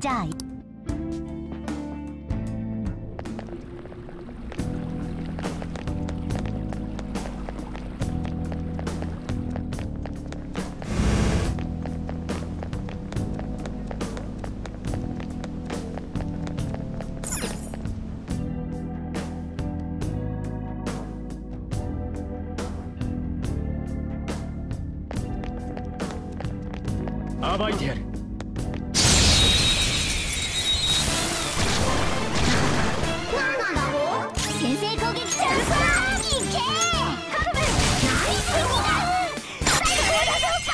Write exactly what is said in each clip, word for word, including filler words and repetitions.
じゃあ暴いてやる。 何なんだろう。先制攻撃チャンスだ。いけーカルベル。何するんだ。最後だぞチャ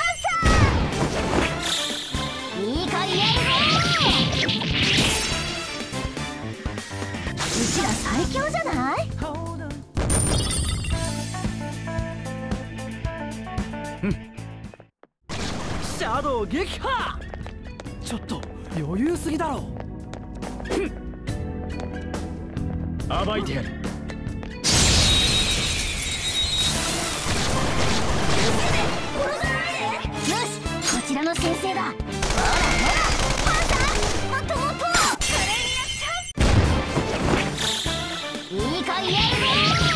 ンス。いいかいやるぞ。うちら最強じゃない。 シャドウ撃破。ちょっと余裕すぎだろ。暴いてやる。 よし、こちらの先生だ。ほらほらパンダ、もっともっと華麗にやっちゃう。いいかいやるぞ。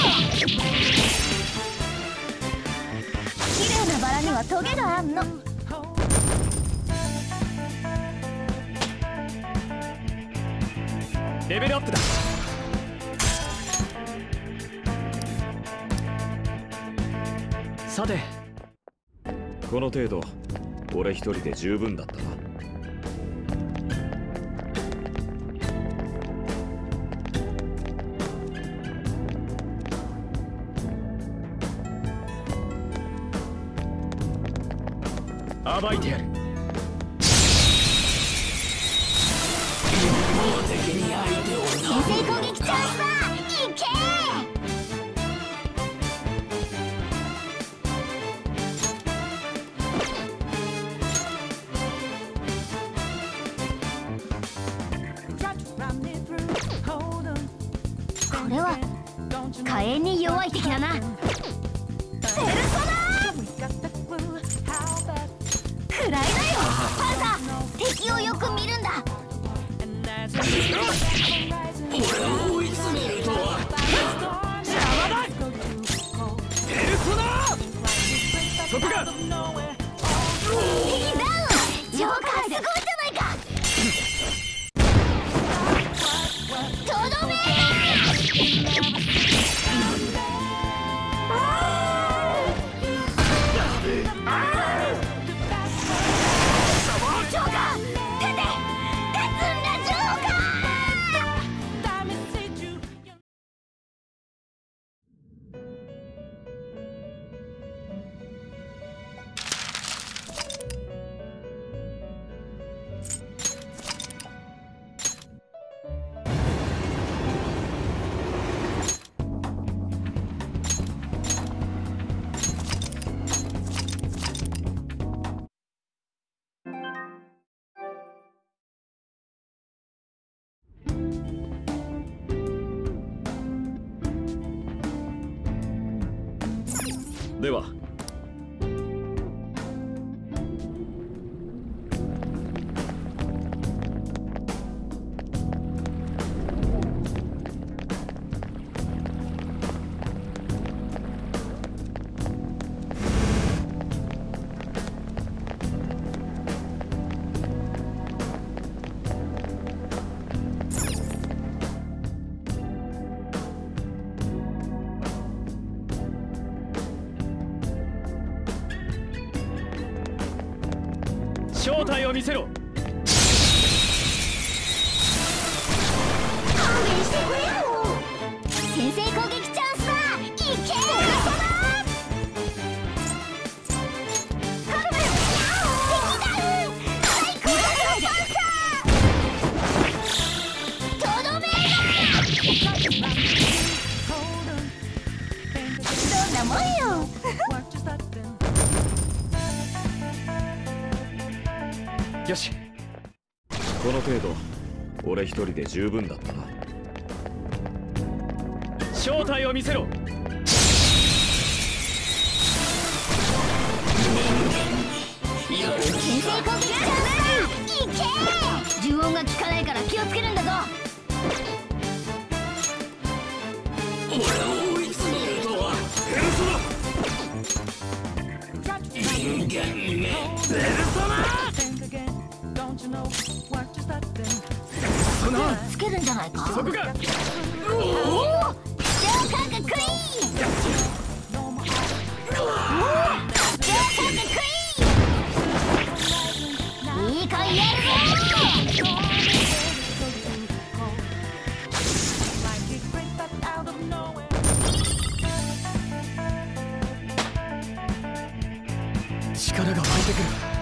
綺麗なバラにはトゲがあんの。 レベルアップだ。さて、 この程度俺一人で十分だったな。 暴いてやる。 先制攻撃チャンスだ。いけー。これは火炎に弱い敵だな。ペルソナくらいだよパンダ。敵をよく見るんだ。 俺を追い詰めるとは邪魔だ。ペルソナそこが敵ダウン。ジョーカーすごいじゃないか。とどめジョーカー出て立つんだジョーカー。 では正体を見せろ。 勘弁してくれよ。先制攻撃チャンスだ。いけーペルソナ。カルベル敵だ。最高だよパンサー。とどめどんなもんよ。 よし、 この程度俺一人で十分だったな。 正体を見せろ。 先制攻撃チャンスだ。いいけ。呪音が効かないから気をつけるんだぞ。 俺を追い詰めるとはペルソナ。人間めペルソナ。そのつけるんじゃないか。 そこがおお、超感覚クイーン。超感覚クイーン。いいかいやるぞ。 力が湧いてくる。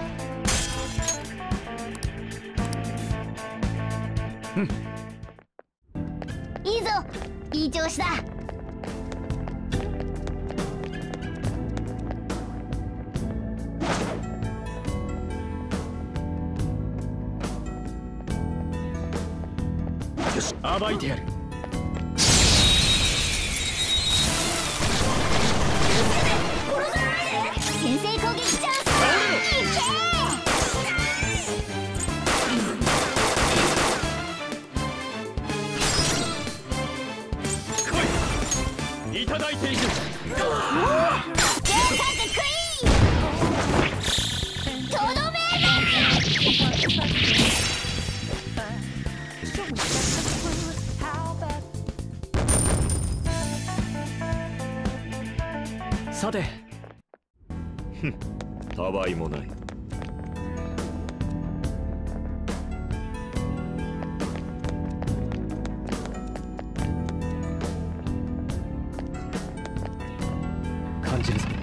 うん、 いいぞ、いい調子だ。 よし、暴いてやる。 先制攻撃チャンス。いけ。 いただいていく。 超感覚クイーン。とどめだ。さて、 ふん、たわいもない。 感じるぞ。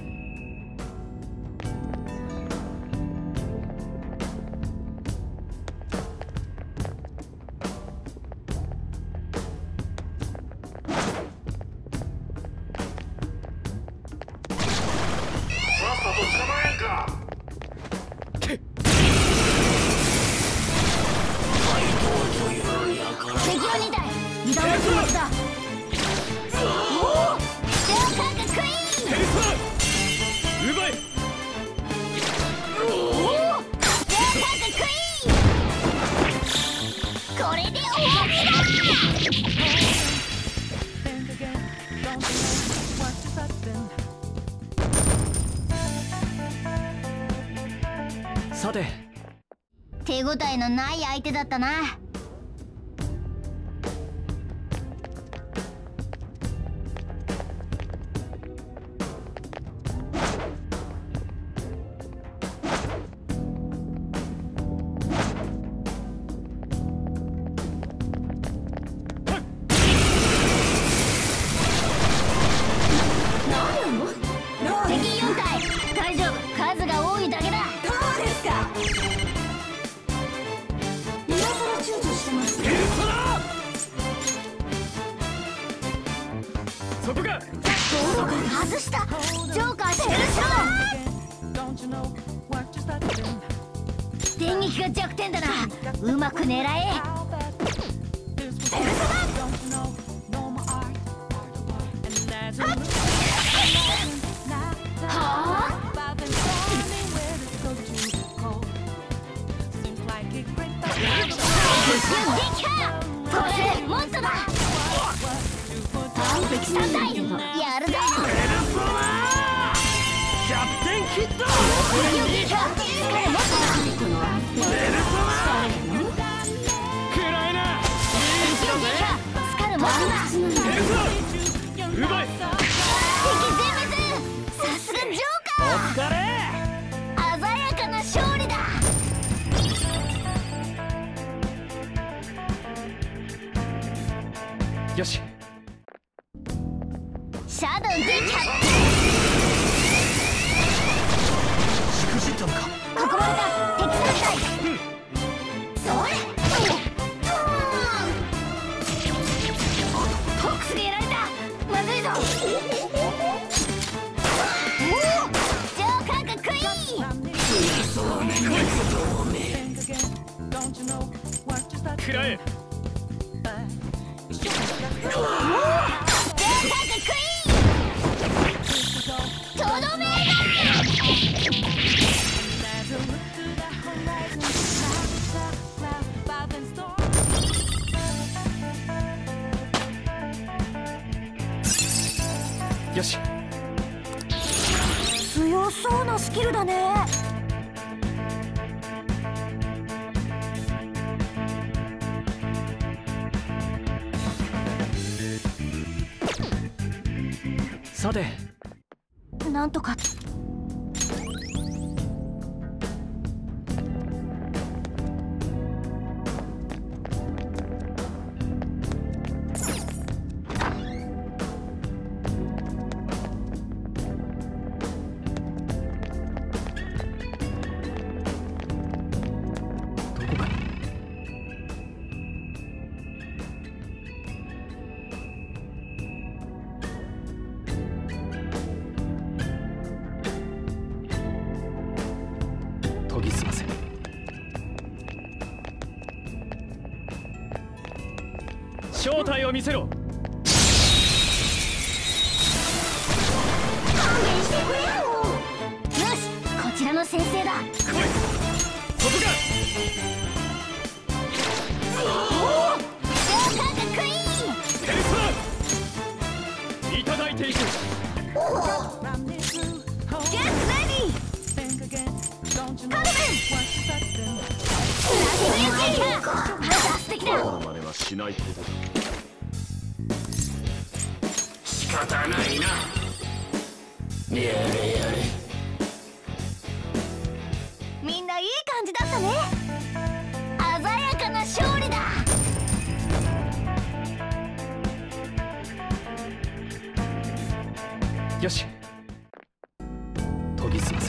敵はにだい、二段の気持ちだ。おお、超感覚クイーン。 ペルソナ奪え。 おお、超感覚クイーン。これで終わりだ。さて、 手応えのない相手だったな。敵よんたい、大丈夫、数が多いだけだ。そうですか。今さら躊躇してます。 ペルソナ。そこが外した。ジョーカーペルソナ。電撃が弱点だな。うまく狙え。ペルソナ。はあ。これもっとだ。完璧さんだい、やるぞ。 ペルソナキャプテンキッド。 敵を撃破。これもっとだ。 ペルソナくらえな。 敵を撃破。スカルもっとだ。 ペルソナ奪え。 敵全滅。さすがジョーカー。 お疲れ。 鮮やかな勝利だ。 よし、 シャドウ撃破。 しくじったのか。 囲まれた。敵さんたい。それ。ホックスがやられた。まずいぞ。おお、超感覚クイーン。 くらえ。 超感覚クイーン。とどめだ。 よし。 強そうなスキルだね。 さて、 なんとか。 研ぎ澄ませ。正体を見せろ。 勘弁してくれよ。よし、こちらの先生だ。 来い。そこか。ペルソナ。いただいていく。 ゲットレディー。カルベン。素敵だ。 この真似はしないことだ。 仕方ないな。やれやれ。 みんないい感じだったね。鮮やかな勝利だ。 よし。研ぎ澄ませ。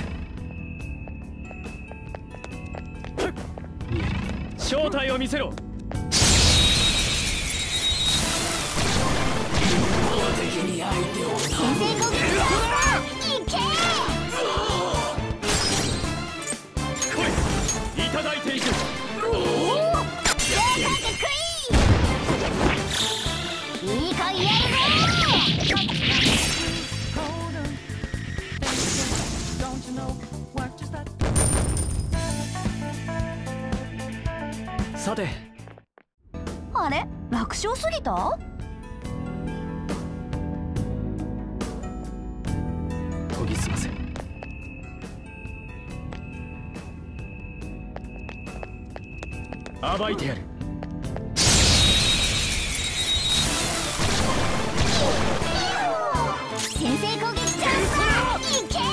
見える。正体を見せろ。敵に相手を先制攻撃だ。いけ。 来い。いただいていく。 いいかいやるぞ。 さて、 あれ、楽勝すぎた？ 研ぎ澄ませ。暴いてやる。 先制攻撃チャンスだ。いけ。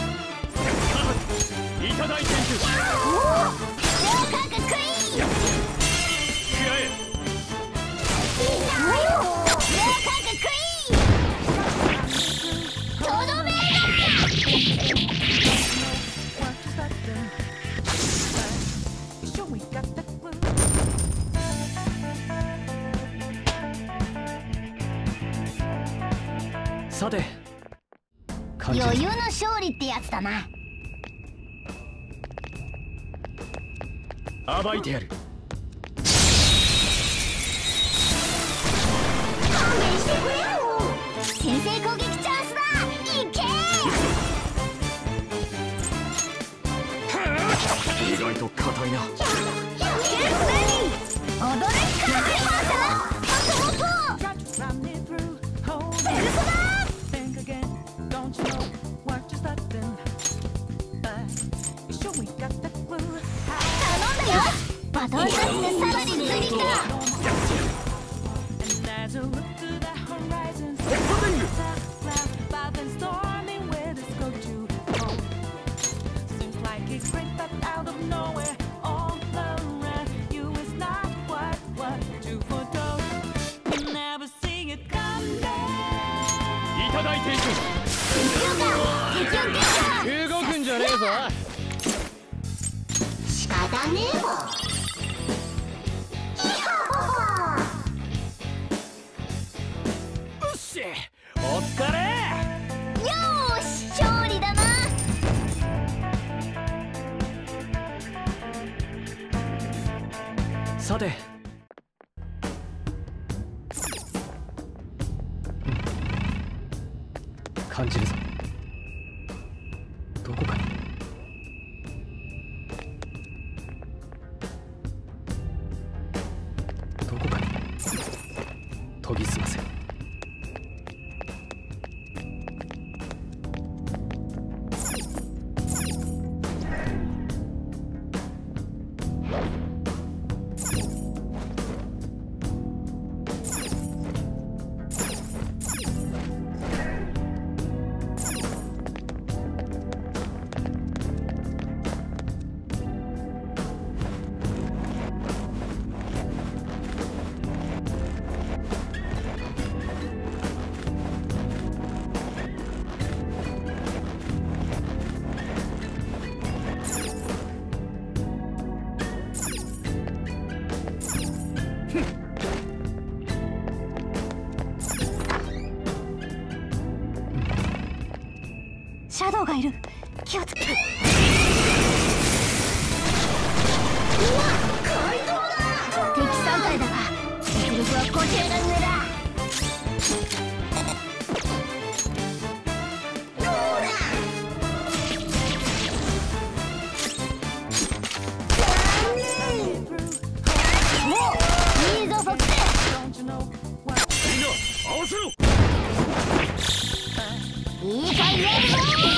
いただいていく。 両角クイーン。 食らえ。 両角クイーン。とどめさて、感じる。 余裕の勝利ってやつだな。 暴いてやる。 勘弁してくれよ。先制攻撃チャンスだ。いけ。 意外と硬いな。 ゲットレディー。踊れっからね、マーサ。もっともっと。ペルソナ。バトンタッチでさらに追撃だ。 いただいていく。動くんじゃねえぞ。 仕方ねえもん。 お疲れ。 よーし、勝利だな。 さて、感じるぞ。どこかに。どこかに研ぎ澄ませ。 シャドウがいる。気をつけ。うわ、怪盗だ。敵さん体だが実力はこちらの上だ。どうだ。残念。お、いいぞフォックス。 みんな合わせろ。 いいかいやるぞ。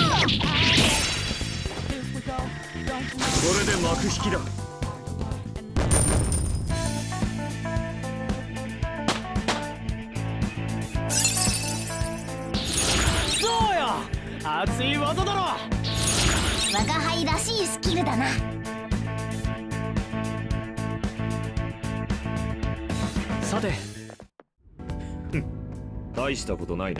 これで幕引きだ。 そうよ、熱い技だろ。 我が輩らしいスキルだな。 さて大したことないな。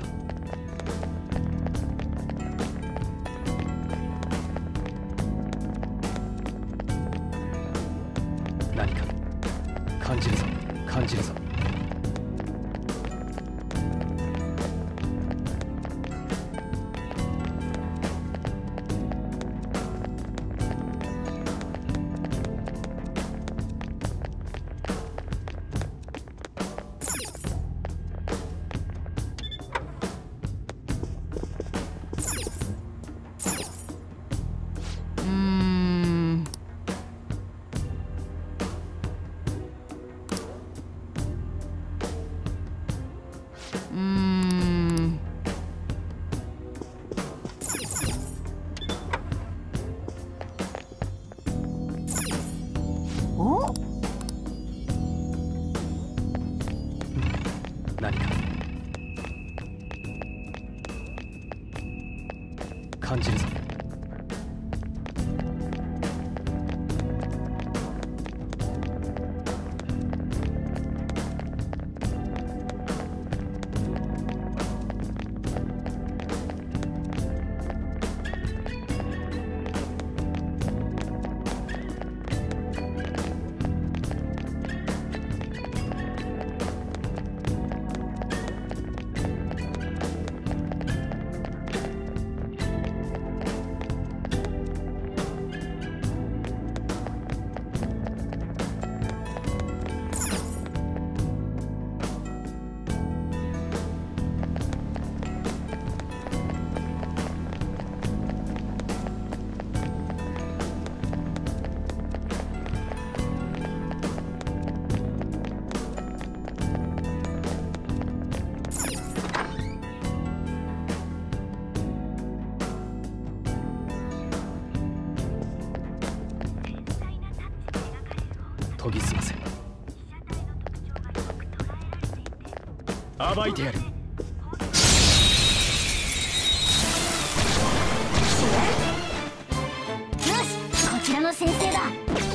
何か感じるぞ、感じるぞ。 うーん。うーん。お？ 何か感じるぞ。研ぎ澄ませ、暴いてやる。 よし、こちらの先生だ。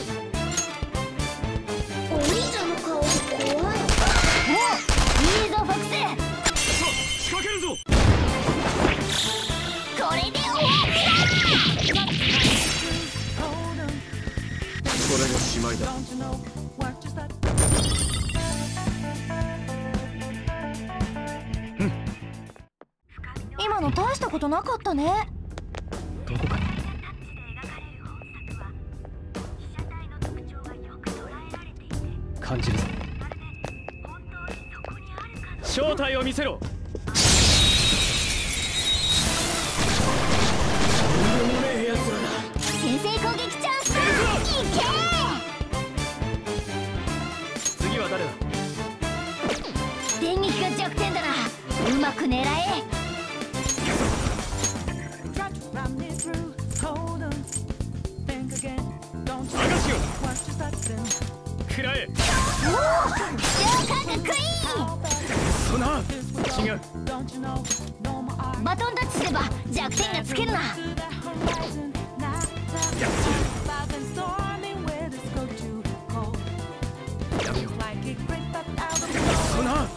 お兄ちゃんの顔怖い。お、いいぞフォックス。 さあ仕掛けるぞ。 これで終わりだ。 これがしまいだ。 今の大したことなかったね。 どこかに感じるぞ。正体を見せろ。 先制攻撃チャンス。いけ。 次は誰だ。 電撃が弱点だな。うまく狙え。 探しよ食らえ。 おお、超かっこいい。 そな違う。 バトンタッチすれば弱点がつけるな。 やってやる。やめよう。そな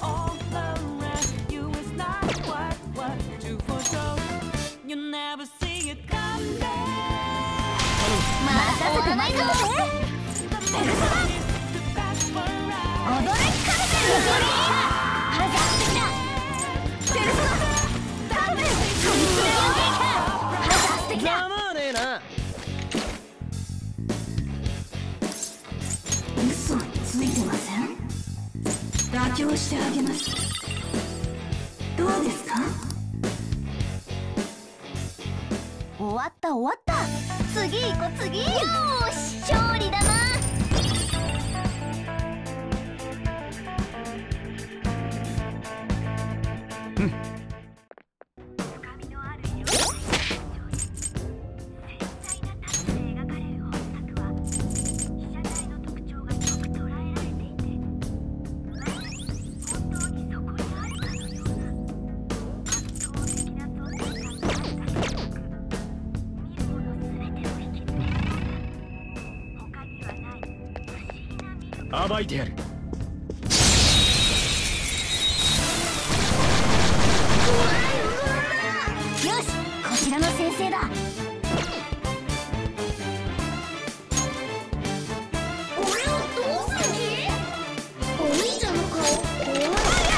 またせてないぞ。踊れ。 ざまあねえな。 嘘ついてません。妥協してあげます。どうですか？終わった終わった。次行こう次。よーし勝利だな。 暴いてやる。 よしこちらの先生だ。俺をどうする気？お兄ちゃんの顔怖い。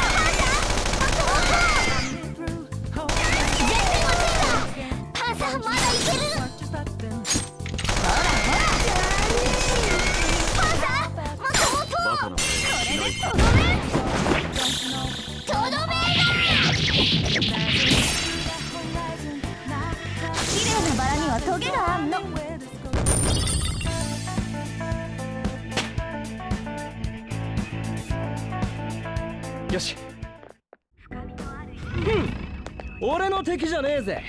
全然忘れた。パンサーまだいける。ほらほらパンサーもっともっと。 バカなこれでとどめとどめだ。綺麗なバラにはトゲがあんの。 よし。うん、俺の敵じゃねえぜ。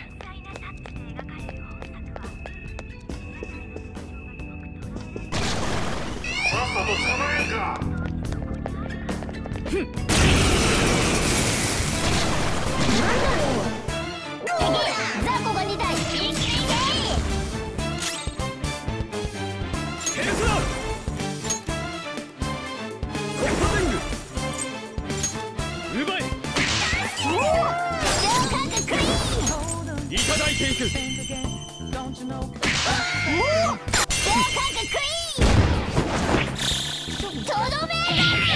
さっさと捕まえんか。 ザコがにだい。いけいけ。 ヘルスだ。コッパテング。奪え。 おお両感覚クリーン。 いただいていく。 おお両感覚クリーン。とどめ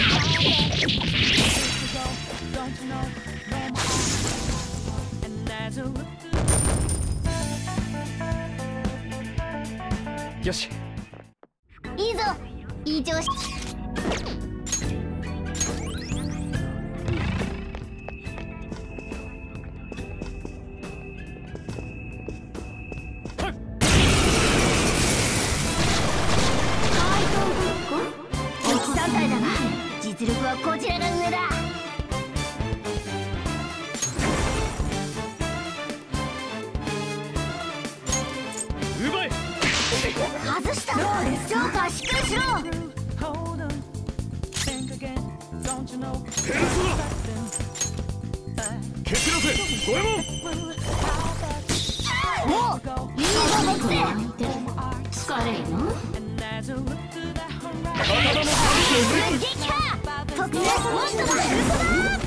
よし。 いいぞいい調子。敵さん体だが実力はこちらが上だ。 奪え。 外した。ジョーカーしっかりしろ。 ヘルスだ。蹴散らせ。ゴエモン。 おういいぞ僕で。疲れるの？撃破。特定スポットだ。ヘルスだ。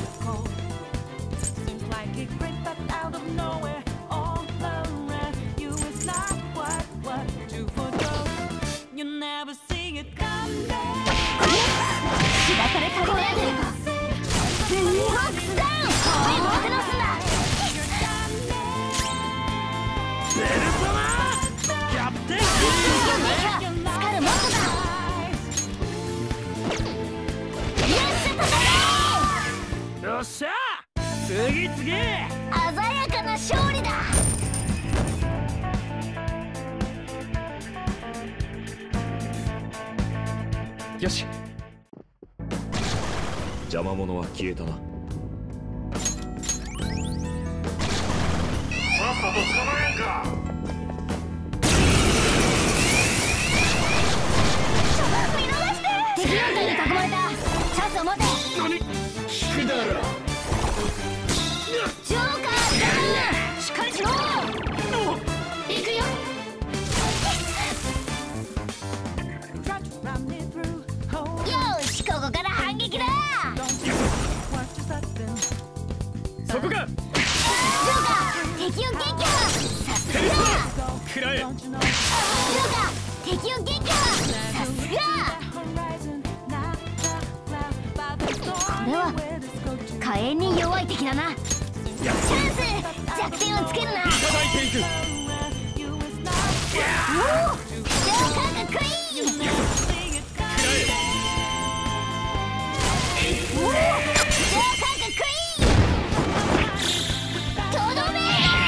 開かれたこれで全日本クスダウン。はい、僕のすんだ。 ベルトマキャプテン。 スカルモットだ。よっしゃ戦え。 よっしゃ。次次。 鮮やかな勝利だ。 よし。 邪魔者は消えたな。さっさと捕まえんか。 見逃して。敵四隊に囲まれた。チャンスを持て。 聞くだろ。 ジョーカーダウン。しっかりしろ。行くよ。よしここから反撃だ。 そこが。 ジョーカー敵を撃破。さすが。 食らえ。 ジョーカー敵を撃破。さすが。 火炎に弱い敵だな。チャンス、弱点をつけるな。 いただいていく。 おお、上官がクイーン。おお、上官がクイーン。とどめ。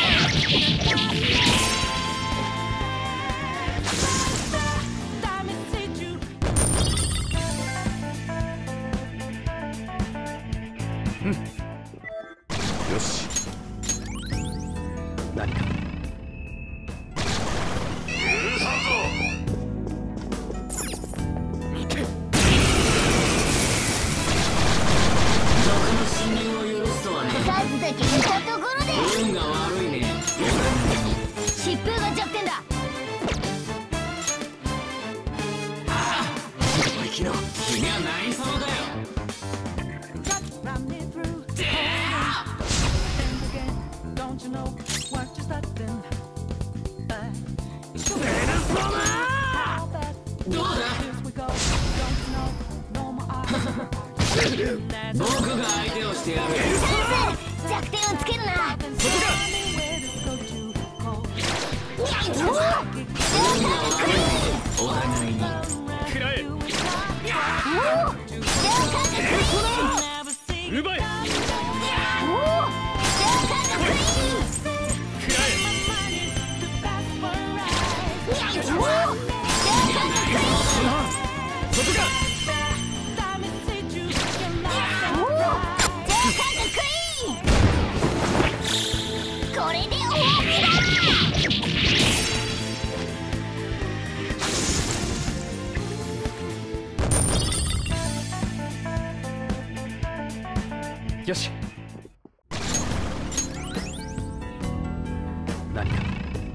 うん、よし。何か数だけ見たところで運が悪いね。疾風が弱点だ。 ああ、君は何様だよ。どうだ僕が相手をしてやる。 チャンス、弱点をつけるな。 そこか。 お互いに食らえ。奪え。そこか。 これで終わりだ。 よし。何か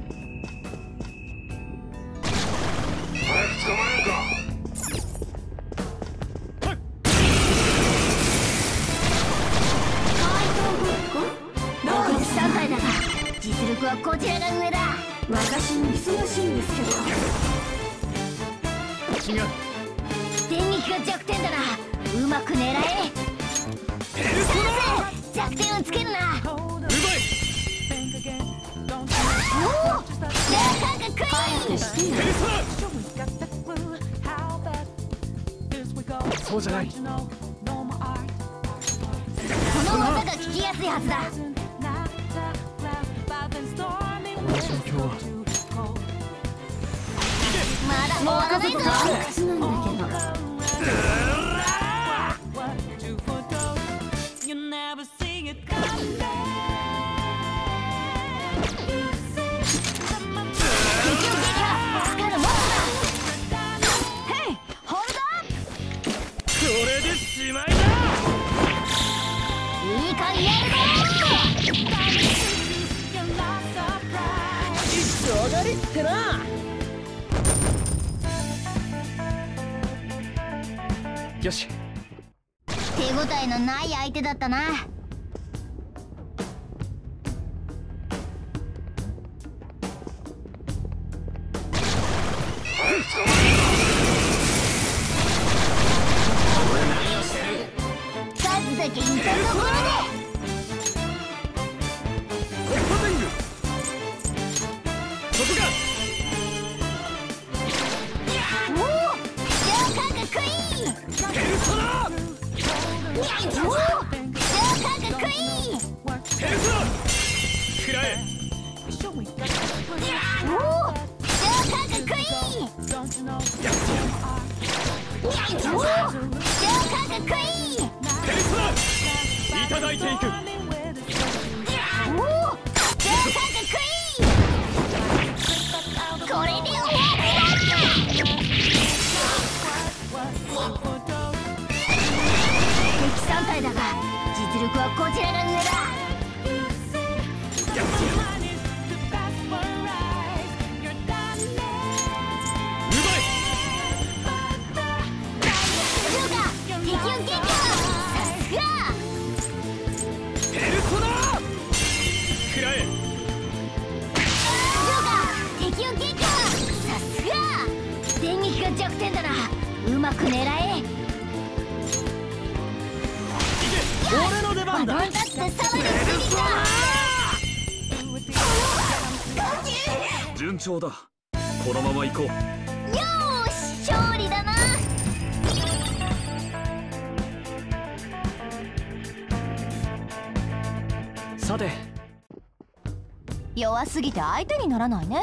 さん体だが実力はこちらが上だ。私も忙しいんですけど。 違う。 電撃が弱点だな。うまく狙え。チャンス、弱点をつけるな。 奪え。 おお、上官がクイーン。 そうじゃない。 この技が効きやすいはずだ。 この状況はまだ終わらないぞ。屈なんだけど。 これでしまいだ。 いい感じやるぞ。 上がりってな。 よし。 手応えのない相手だったな。数だけいたところでそこか。 おお、上官がクイーン。 ペルソナ。 おお、上官がクイーン。 ペルソナ。食らえ。 おお、上官がクイーン。 やってやる。 おお、上官がクイーン。 ペルソナ。いただいていく。 おお、上官がクイーン。これで終わりだ。敵さん体だが実力はこちらが上だ。 やってやる。奪え。 そうか、敵を撃破。さすが。 ペルソナ。食らえ。 そうか、敵を撃破。さすが。電撃が弱点だな。うまく狙え。 俺の出番。 なんだ。 バトンタッチでさらに順調だ。このまま行こう。 よーし勝利だな。 さて、 弱すぎて相手にならないね。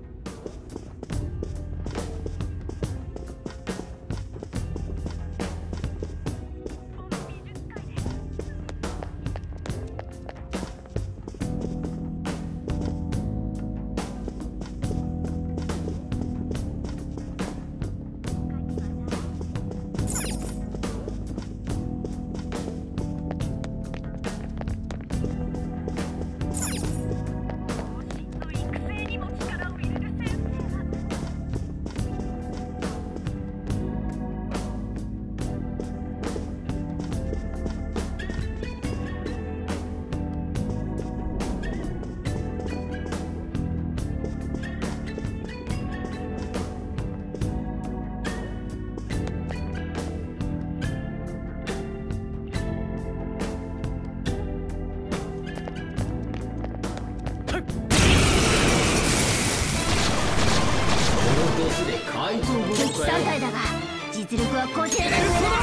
敵さん体だが実力はこちらの上だ。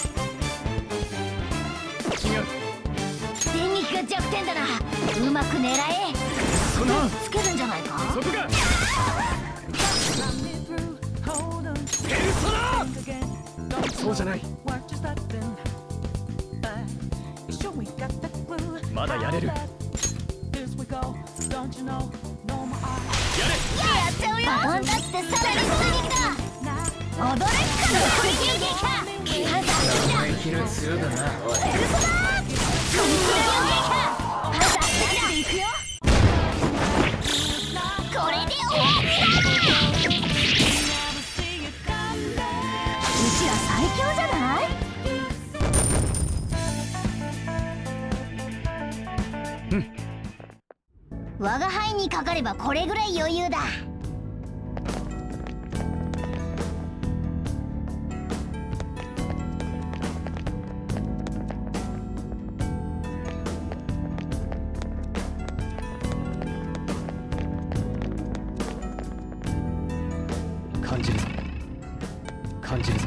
違う。 電撃が弱点だな。うまく狙え。 そんなつけるんじゃないか。 そこがペルソナ。そうじゃない。まだやれる。やれ。 やっちゃうよ。バトンタッチでさらに攻撃だ。驚くかの攻撃か。パンサーだ。 気の強だな。おい。 ペルソナー。攻撃か。パンサー投げていくよ。これで終わりだ。うちら最強じゃない？ うん。 我が輩にかかればこれぐらい余裕だ。 感じるぞ。感じるぞ。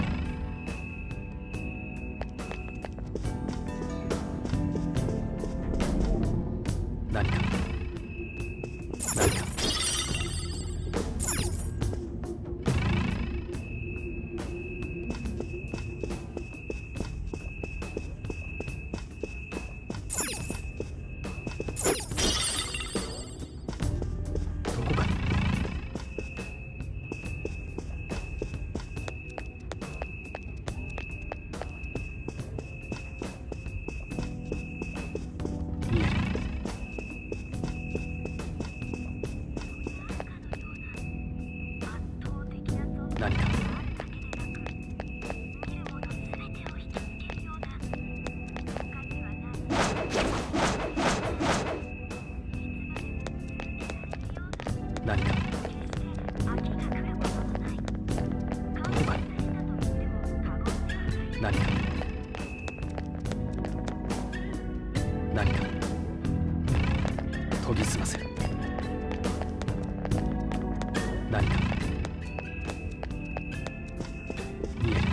何か何かどこか見える。何か何かどこかに何か何か研ぎ澄ませる。何か見える。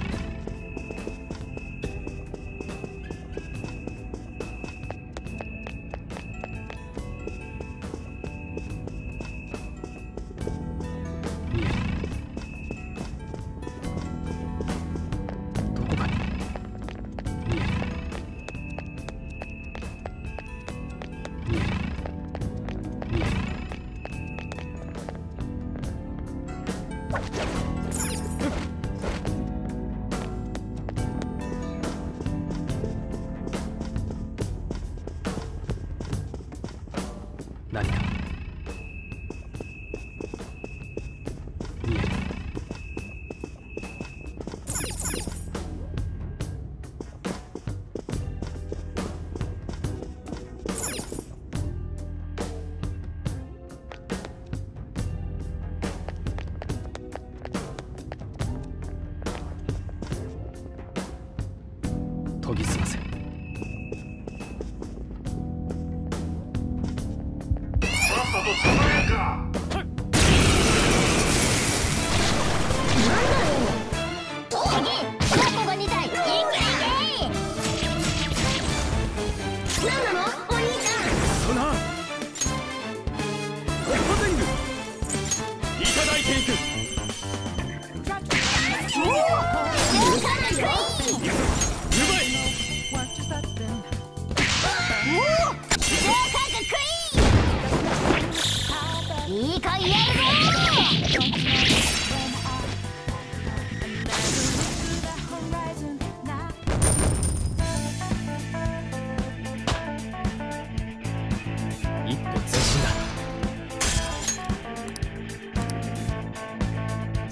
見える。どこかに見える。見える。見える。何か見える。研ぎ澄ませる。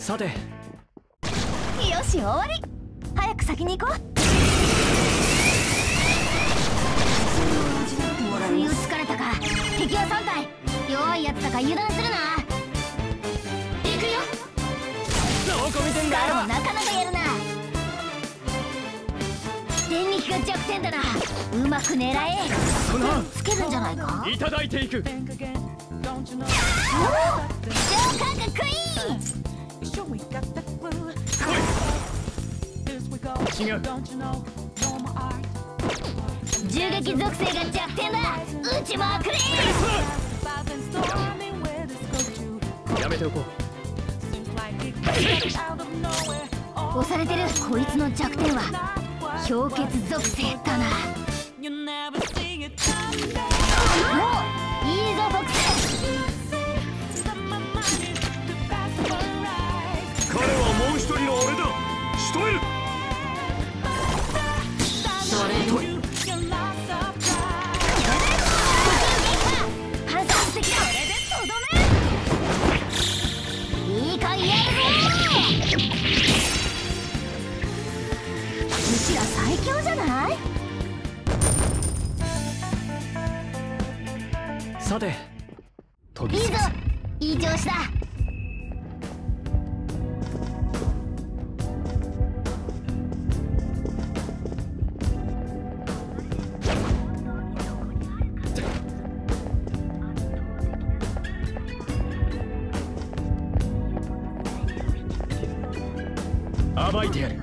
さて、 よし終わり。早く先に行こう。不意をつかれたか。敵はさん体。弱いやつだから油断するな。行くよ。 どこ見てんだよ。 スカーもなかなかやるな。電撃が弱点だな。うまく狙え。 そんなつけるんじゃないか。 いただいていく。 おお、超感覚いい。 違う。 銃撃属性が弱点だ。撃ちまくれ。 やめておこう。 押されてるこいつの弱点は氷結属性だな。おいいぞボクス。 彼はもう一人の俺だ。仕留める。 それと反射的だ。これでとどめ。いいかやるぞ。うちら最強じゃない。 さて、飛びいいぞ、いい調子だ。 暴いてやる。 よ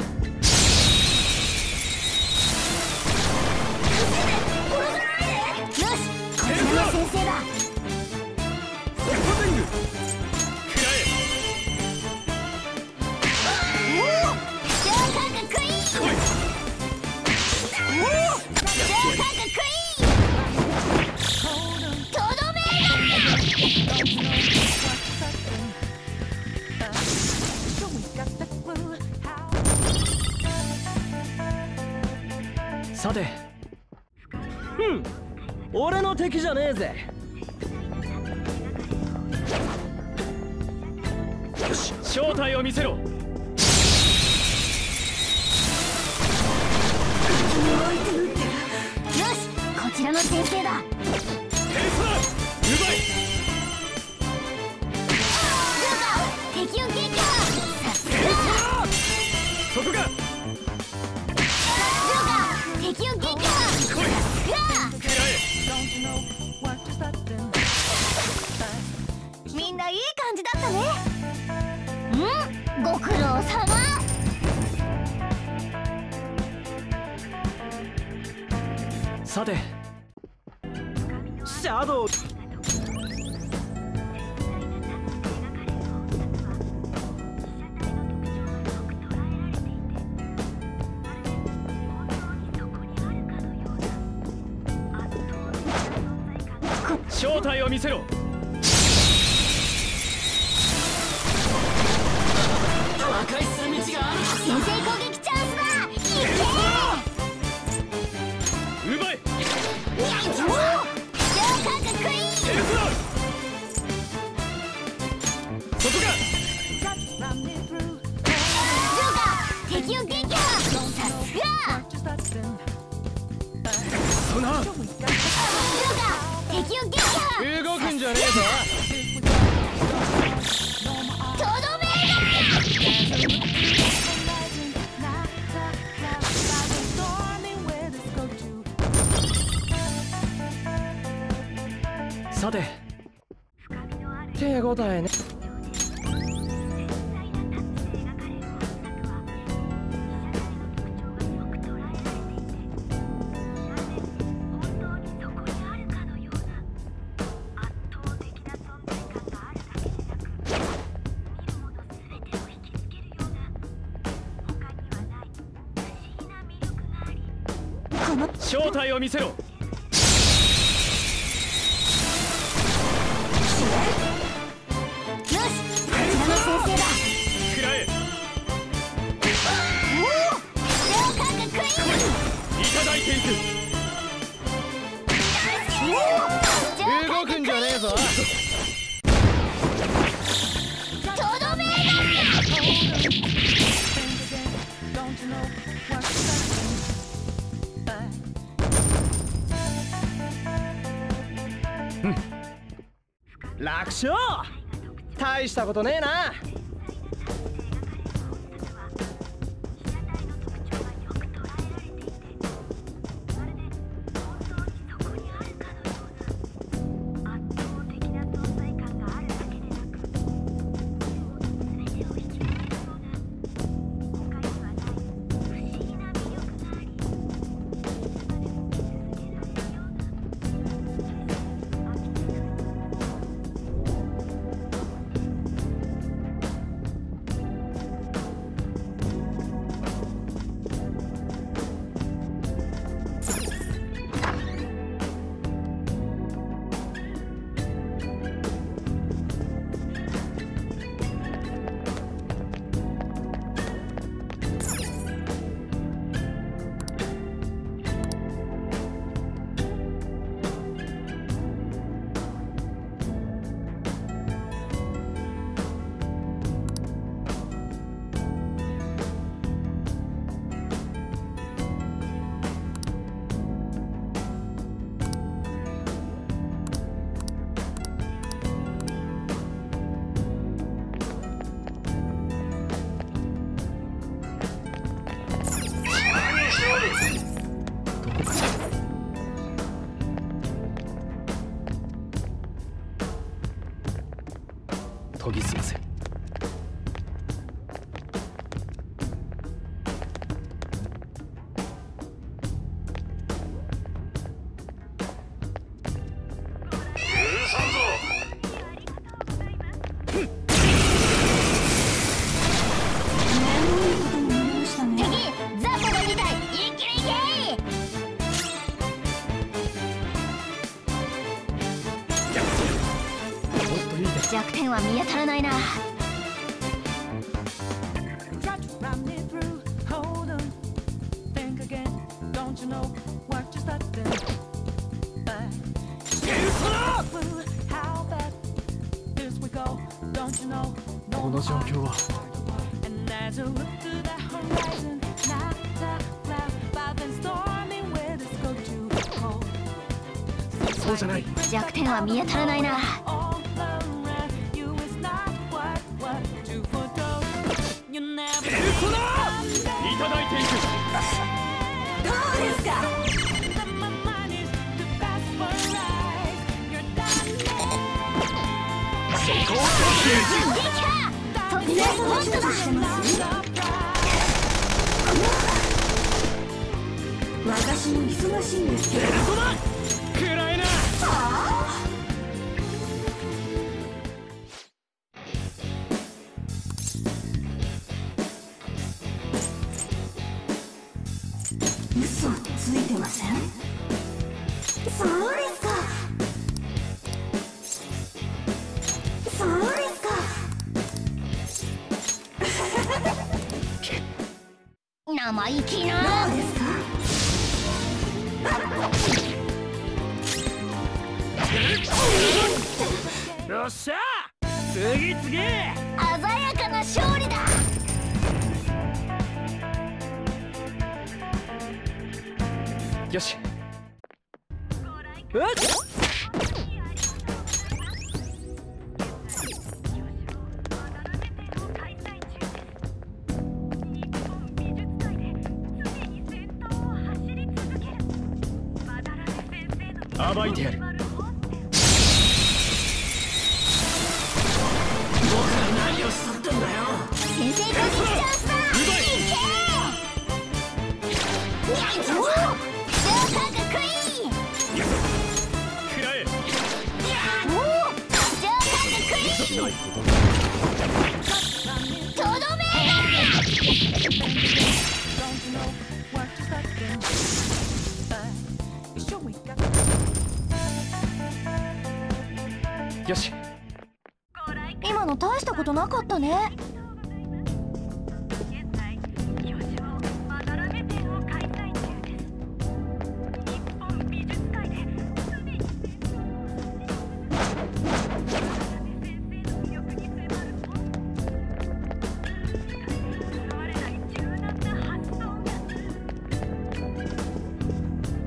し、こちらの先生だ。 ホットテング。くらえ。 おお、超感覚いい。 来い。 おお、超感覚いい。とどめさて、ふん、俺の敵じゃねえぜ。よし、正体を見せろ。 よし、こちらの先生だ。 テレスだ。奪い。 敵を撃破。さすが。 そこか。 敵を撃破。 来い。 さすが。 くらえ。 みんないい感じだったね。うん、ご苦労様。 さて、シャドウ。正体を見せろ。破壊する道がある。 先制攻撃チャンスだ。いけ。 奪え。 おお、超感覚いい。 テレスだ。そこか。 敵を撃破。さすが。 そんな。 敵を撃破。 動くんじゃねえぞ。 とどめさて、手応えね。正体を見せろ。 よし、こちらの先生だ。 くらえ。 おお、超感覚いい。 いただいていく。 おお、超動くんじゃねえぞ。 とどめだ。 しょう。大したことねえな。研ぎ澄ませ。 弱点は見当たらないな。 この状況はそうじゃない。 弱点は見当たらないな。 ペルソナいただいていく。 どうですか。 そこを突然ホストだ。私も忙しいんですけど。 ペルソナ暗いな。 嘘ついてません。そうですか。そうですか。生意気な。どうですか。 よっしゃ次次。鮮やかな勝利だ。 よし。うっ暴いてやる。僕ら何をしとってんだよ。 先制攻撃チャンスだ。いけ。おお、ジョーカーがクイーン。 食らえ。 おお、ジョーカーがクイーン。とどめ。 よし。 今の大したことなかったね。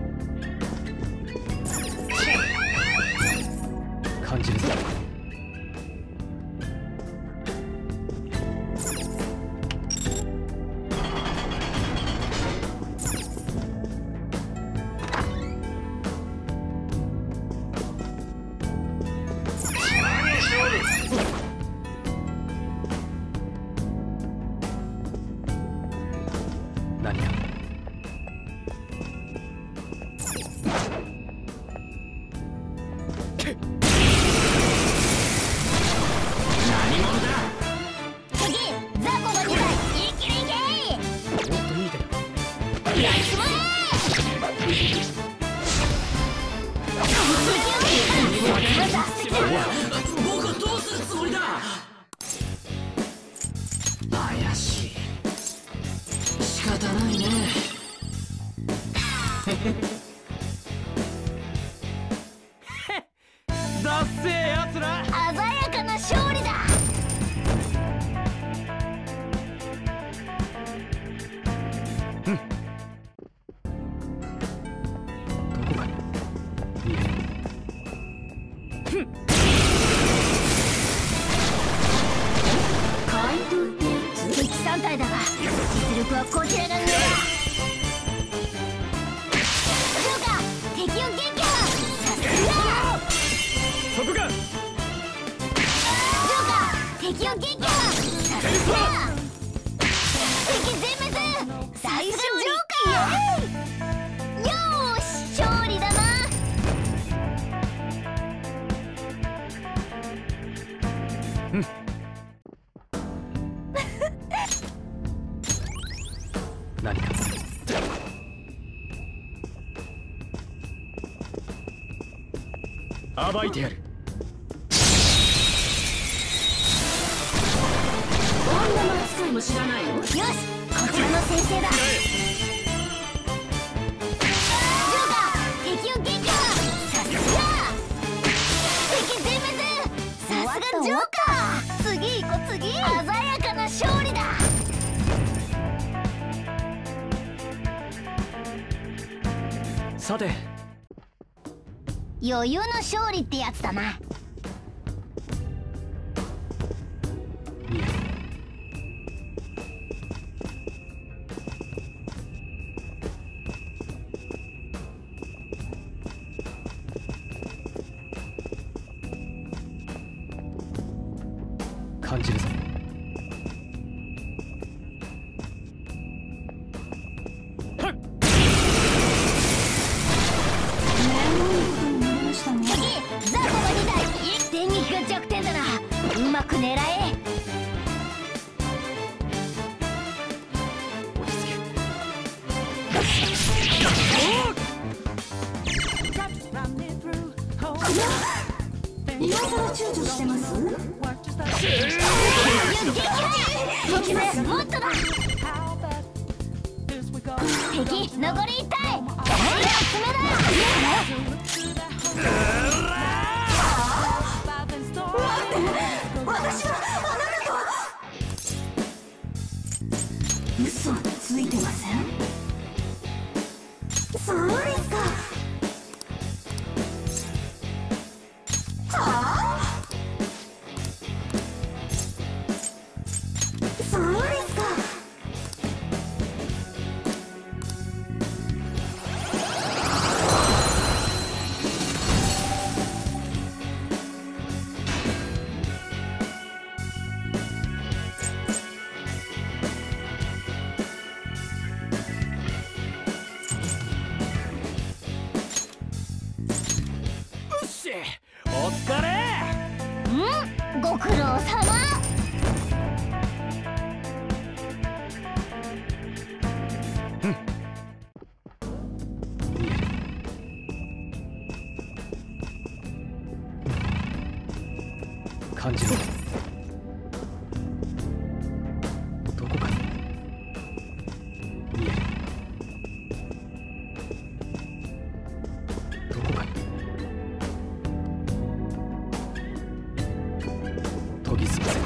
感じるぞ。 何や。何者だ。 敵ザコがにだい、一気にいけ。 もっといいで。 やっちまえ。 僕はどうするつもりだ。怪しい。仕方ないね。だっせえやつら。 鮮やかな勝利だ。 どこかに。 怪盗ってやつ。敵さん体だが実力はこちらが上だ。どうか敵を撃破。さすが。 そこか。 どうか敵を撃破。さすが。敵全滅。さすがジョーカー。よーし勝利だな。 何か。暴いてやる。 女の扱いも知らないの？ よしこちらの先生だ。ジョーカー敵を撃破。さすが。敵全滅。さすがジョーカー。次行こう次。鮮やかな勝利だ。 さて、 余裕の勝利ってやつだな。 感じるぞ。 敵ザコがにだい。電撃が弱点だな。うまく狙え。 落ち着け。 今さら躊躇してます？ 敵ですもっとだ。敵残りいち体。はい爪だ。 私はあなたと。嘘ついてません？そうですか。はあ？そうですか。 お疲れ。 うんご苦労さま。 感じる。どこかに。見える。どこかに。研ぎ澄ませ。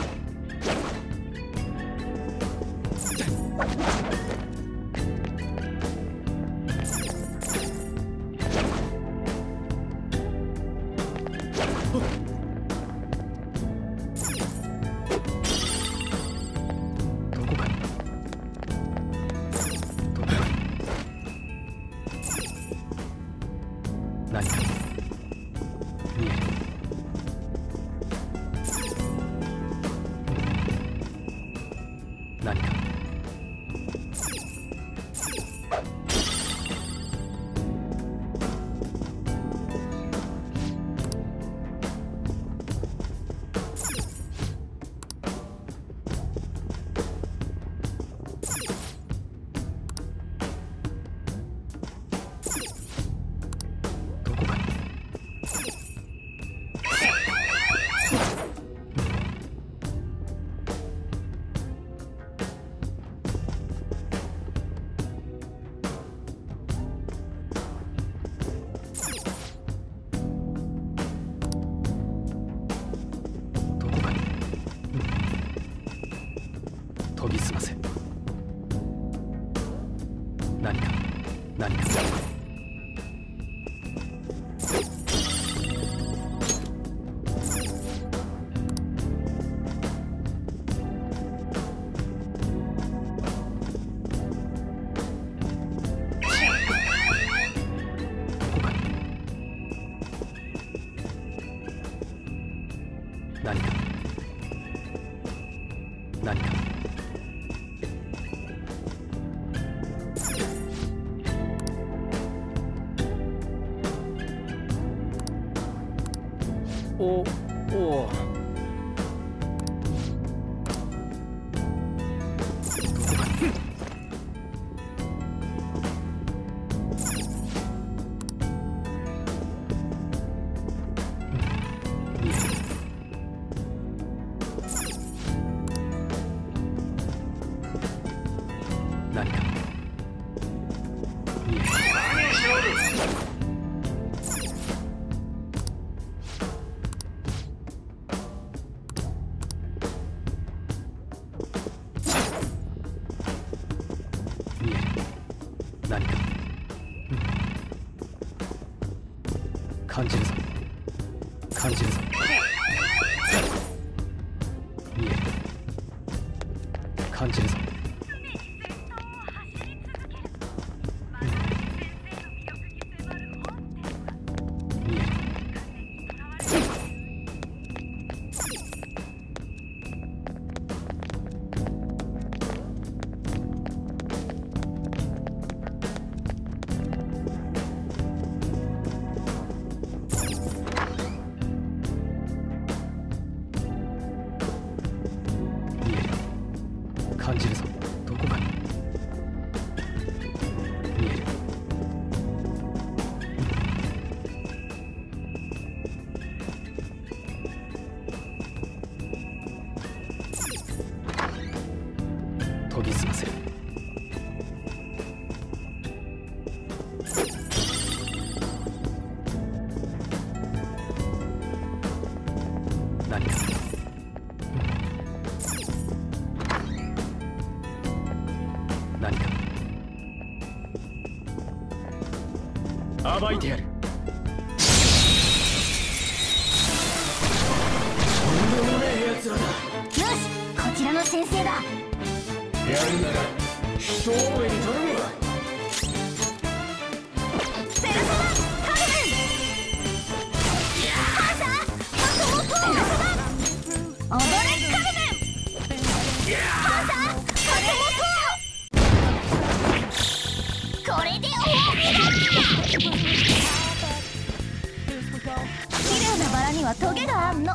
何か何か何か何かおお何か見える何か感じるぞ感じるぞ見える感じるぞ見える見える感じるぞどこかに見える研ぎ澄ませる何か何か暴いてやるよし、こちらの先生だ。 やるなら一思いに頼むわペルソナカルメン。パーサーマコモコ。踊れカルメン。パーサーマコモコ。これで終わりだ。綺麗なバラにはトゲがあんの。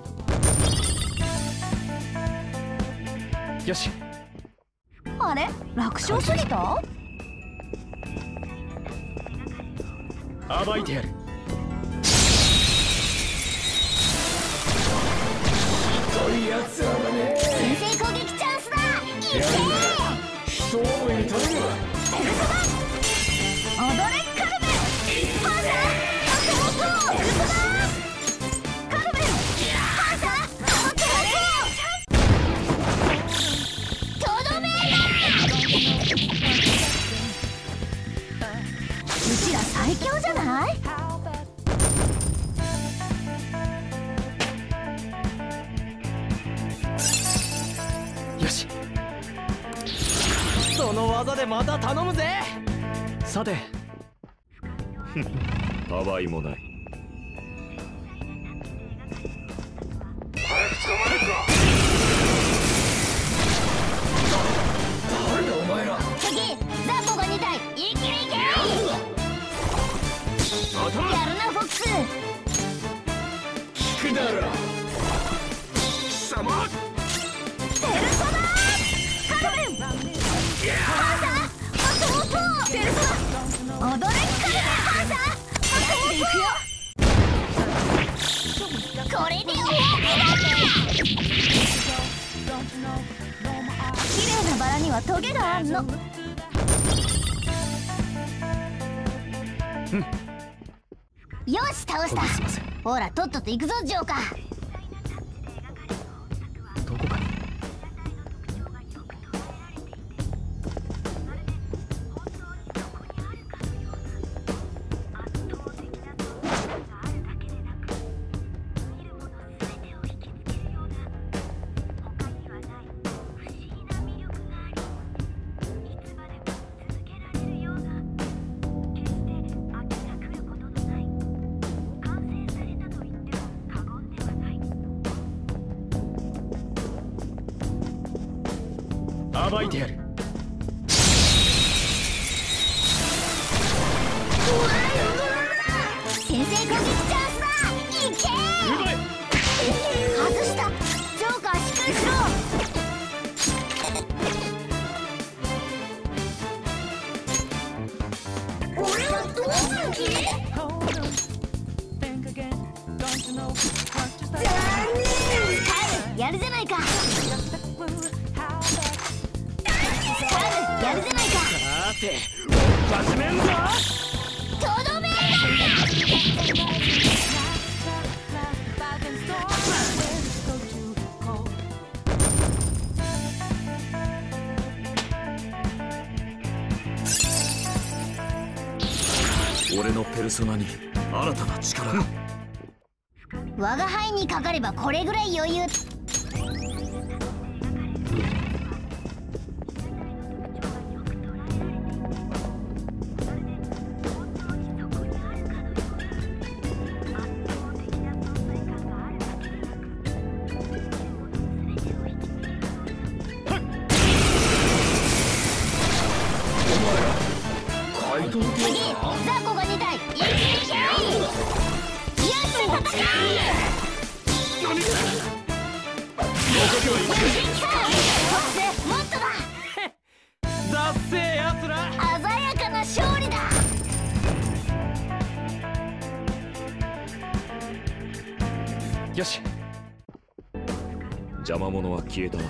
よしあれ、楽勝すぎた？ 暴いてやるひどいやつらだね先制攻撃チャンスだ。いけー。 一思いに頼むわペルソナ踊れカルメン。パーサーマコモコ。ペルソナカルメン。パーサーマコモコ。とどめうちら最強じゃない？ よしその技でまた頼むぜさてたわいもない。 早く捕まえるか誰だお前ら次ザンボがにたい。いけいけ。 またやるなフォックス。 聞くだろ貴様ペルソナカルメン。パーサーマコモコ。ペルソナ踊れカルメン。パーサーマコモコ。これで終わりだ。綺麗なバラにはトゲがあんの。よし倒し研ぎ澄また。 せほらとっとと行くぞジョーカー。 どこかにばいてやる。 先制攻撃チャンスだ。いけー。 奪え。 外した。ジョーカーしっかりしろ。俺はどうする気？残念。やるじゃないか。やるじゃないか。 さておっ始めんぞ。 とどめ。 俺のペルソナに新たな力が。 我が輩にかかればこれぐらい余裕。次、ザコがに体。一気にキャイ。やつに戦え。 何かもっとだ。 だっせえやつら。 鮮やかな勝利だ。 よし、邪魔者は消えたな。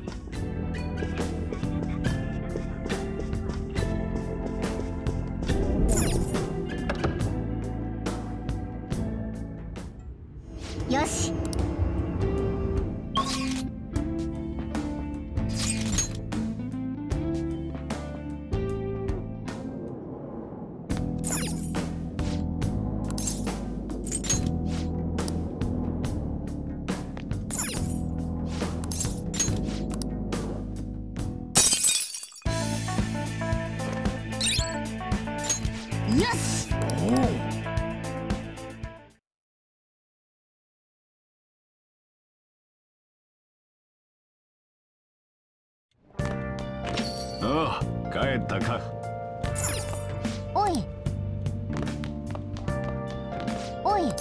よし。よし。 ああ、帰ったか。 おいおい。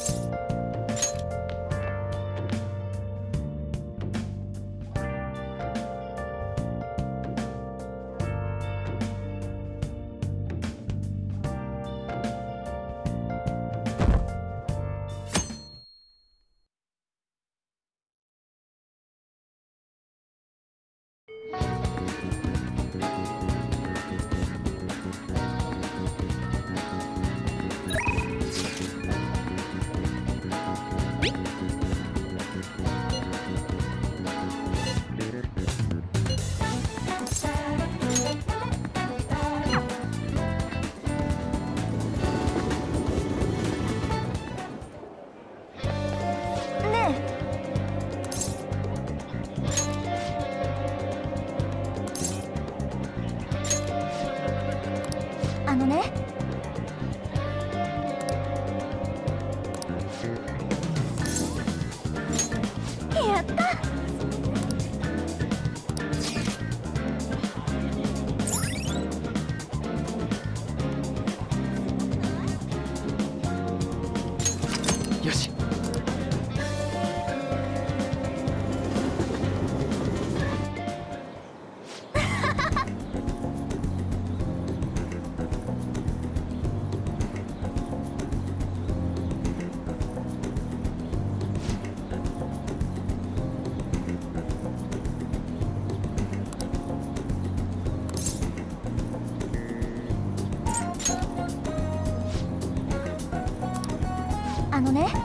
あのね、やった。 よし。 あのね、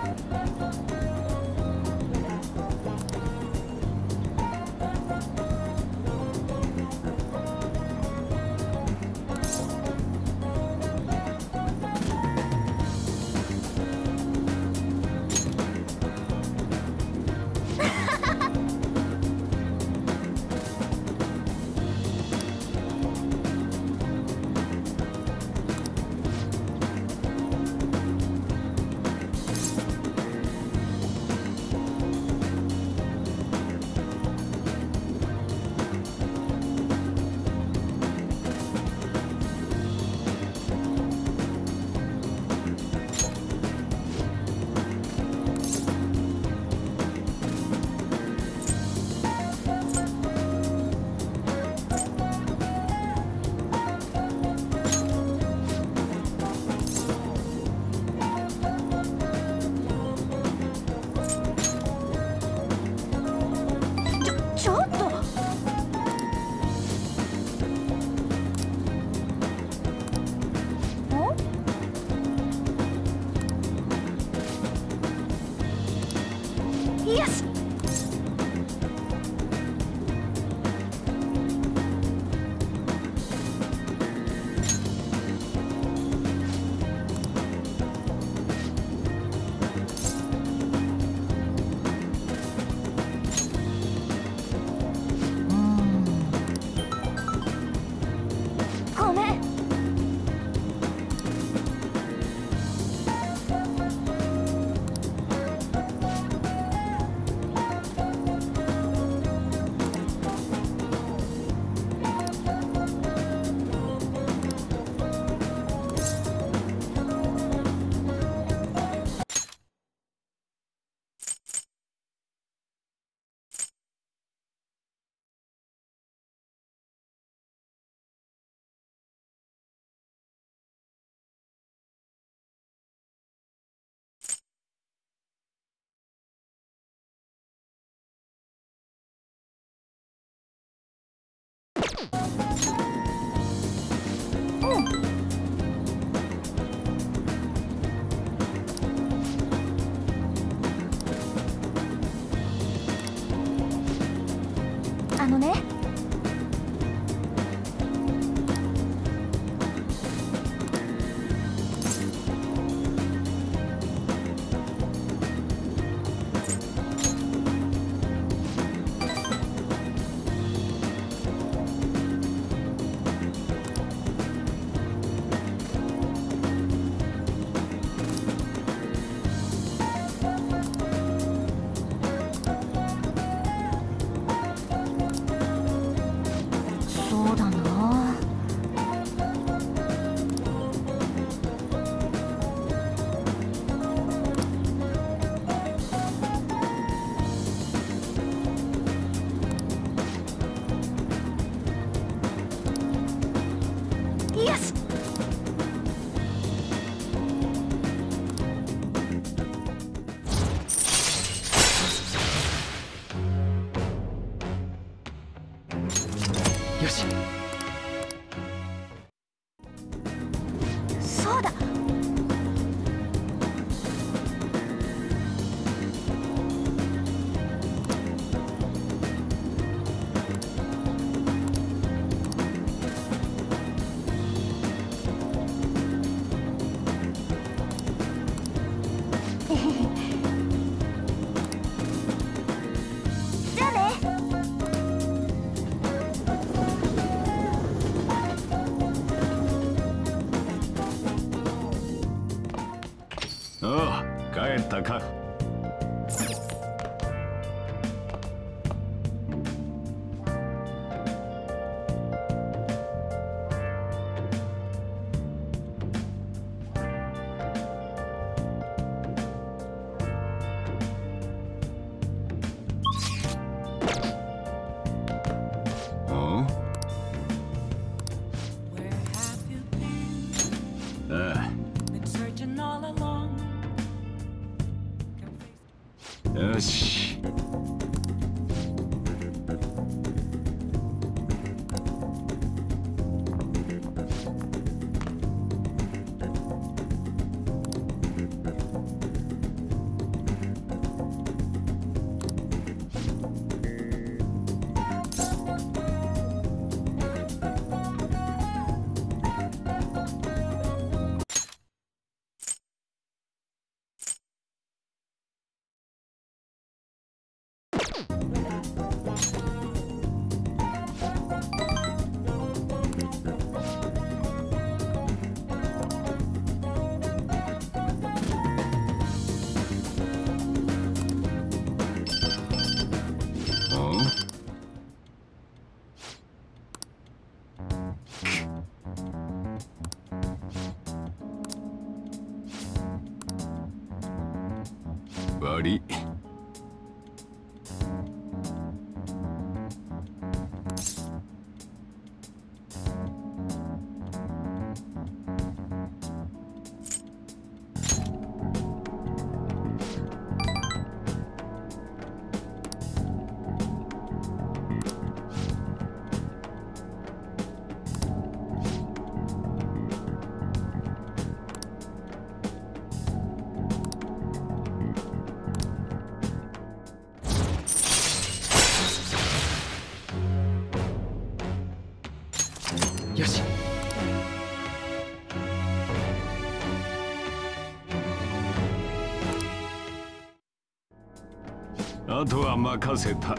よし。 よし。 そうだ。じゃあね。 ああ、帰ったか。ああ、よし。悪い。 よし。 あとは任せた。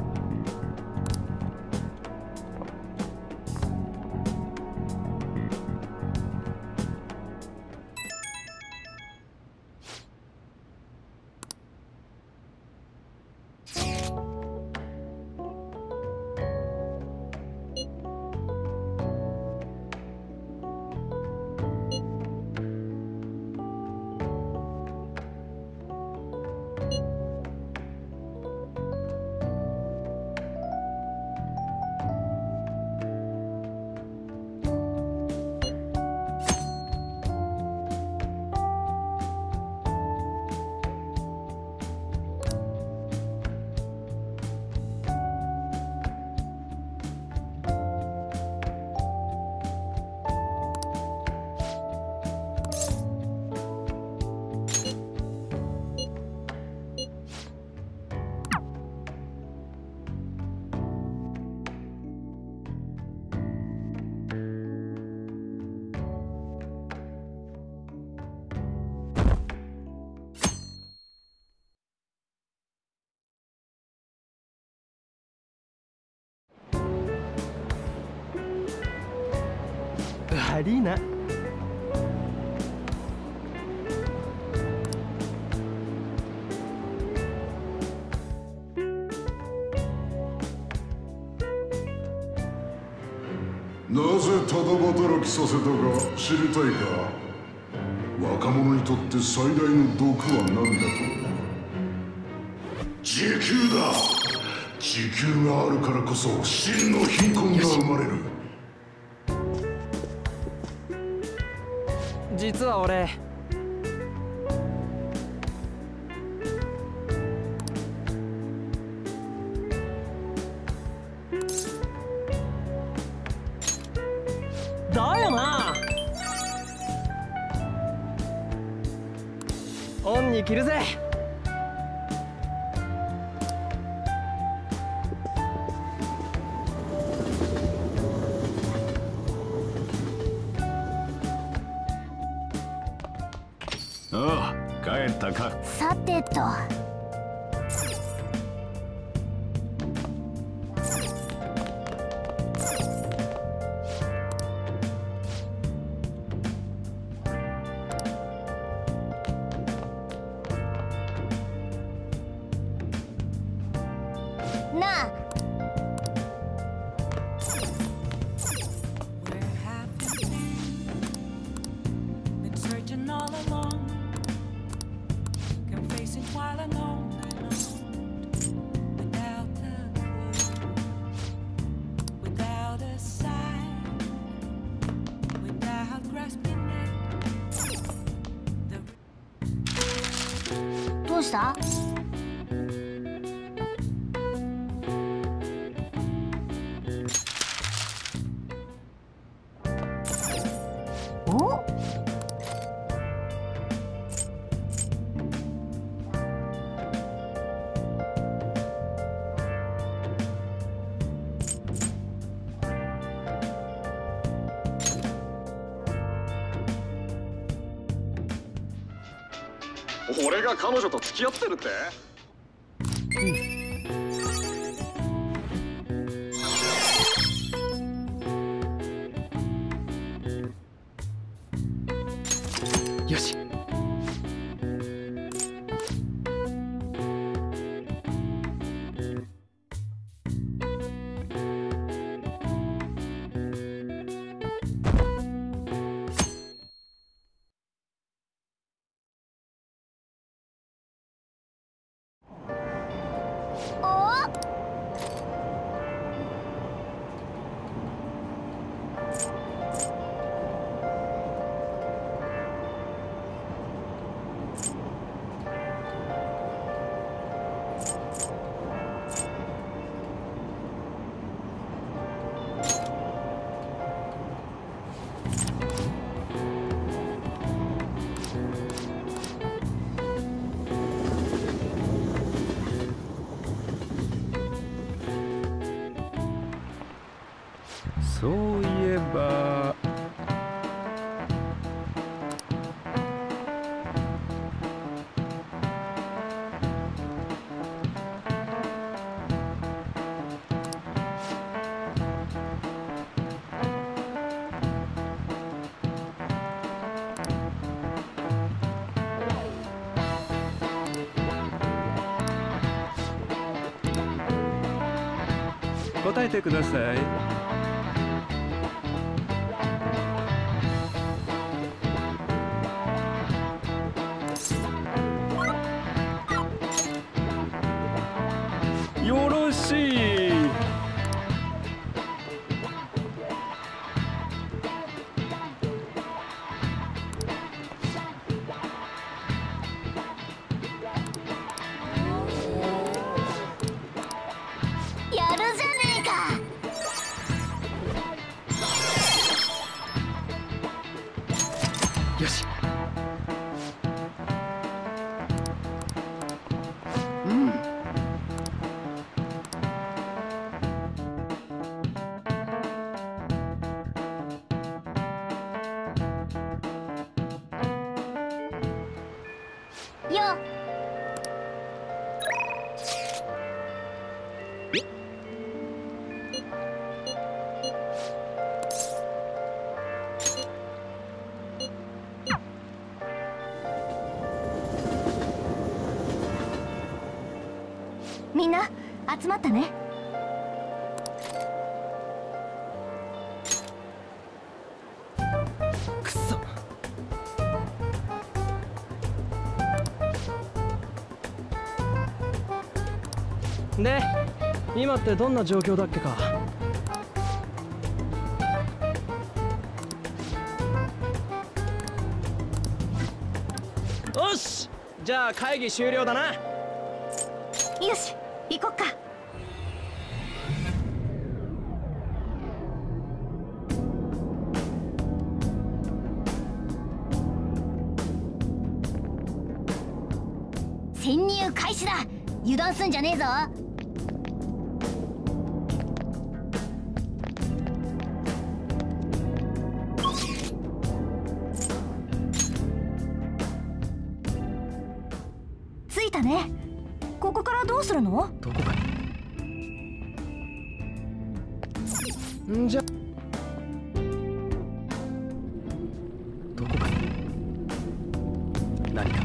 悪いな。 なぜただ働きさせたか知りたいか。若者にとって最大の毒は何だと。時給だ。時給があるからこそ真の貧困が生まれる。 実は俺だよな。オンに着るぜ。 ああ、帰ったか。 さてと。なあ。どうした？お？ 俺が彼女と付き合ってるって？ よし。 そういえば答えてください。よろしい。 やるじゃねえか。 よし。 うん。よ。みんな集まったね。 くそ。で、今ってどんな状況だっけか。 よし、じゃあ会議終了だな。 よし、行こっか。 潜入開始だ。油断すんじゃねえぞ。 着いたね。ここからどうするの？ どこかに。んじゃどこかに何か。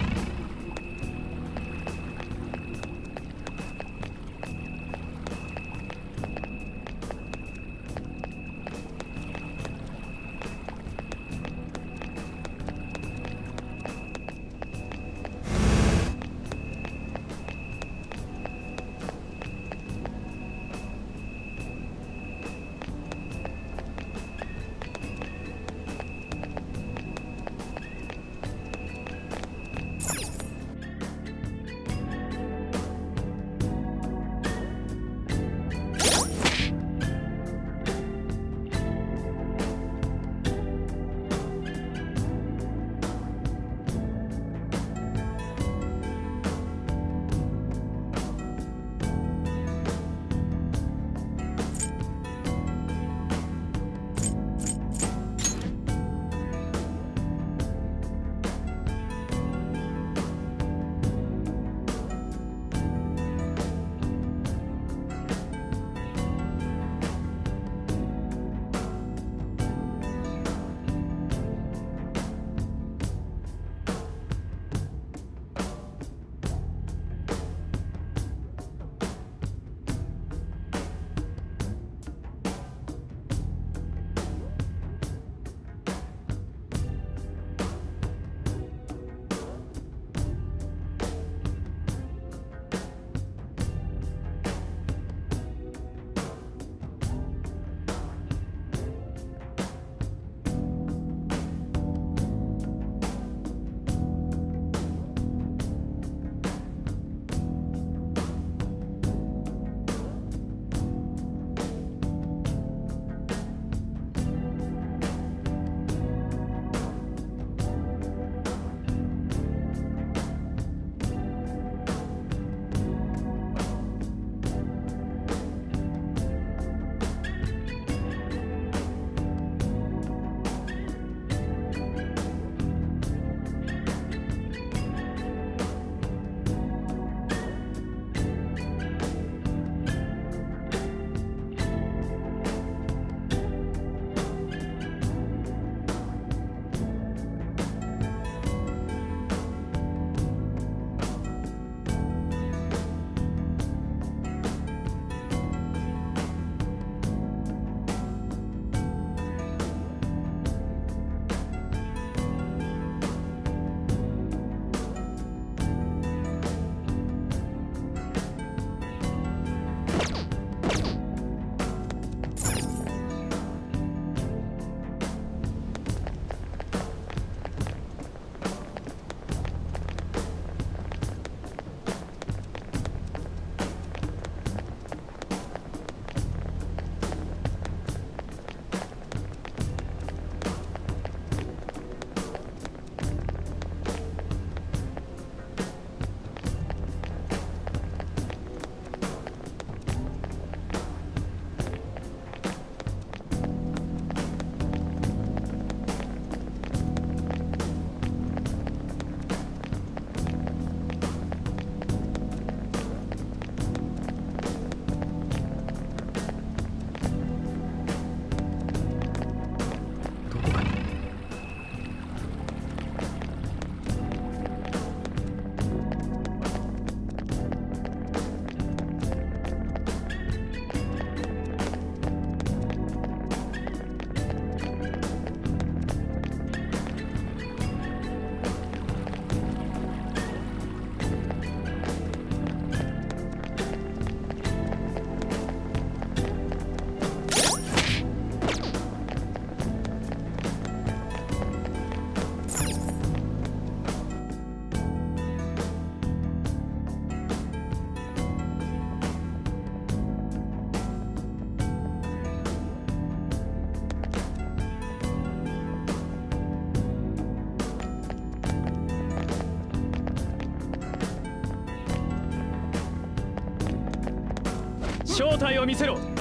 正体を見せろ。 よし、こ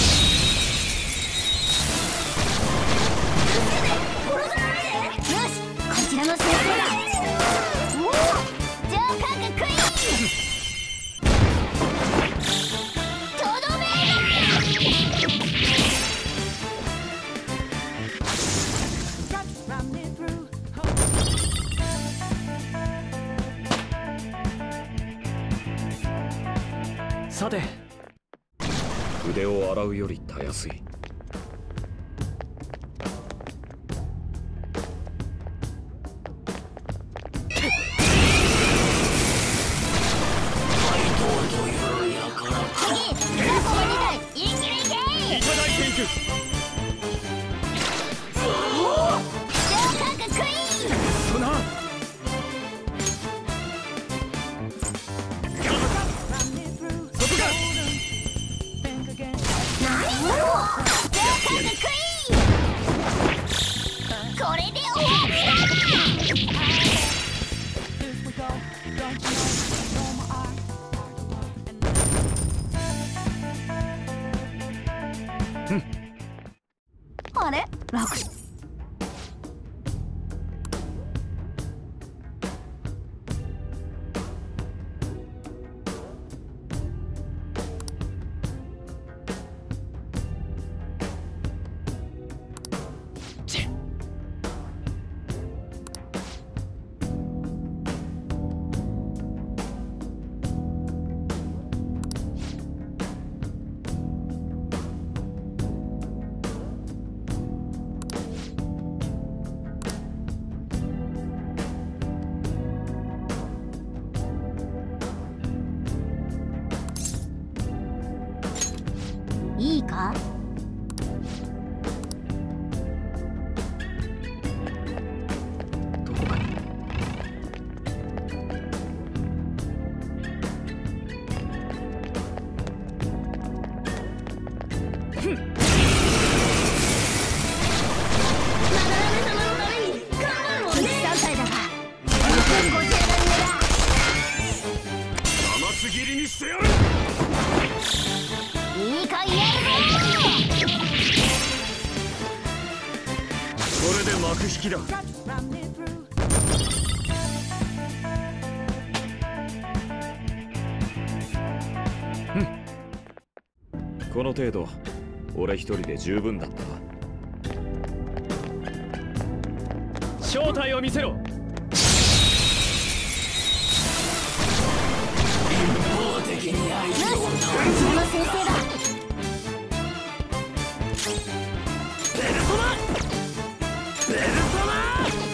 ちらの先生だ。おお、ジョーカーがクイーン。とどめ。 さて、 腕を洗うよりたやすい。 あれ楽。いいか？ どこかに。 甘すぎりにしてやる。 いいか、やるぞ。 これで幕引きだ。この程度俺一人で十分だったな。 正体を見せろ。 よし、こちらの先生だ。 ペルソナペルソナ。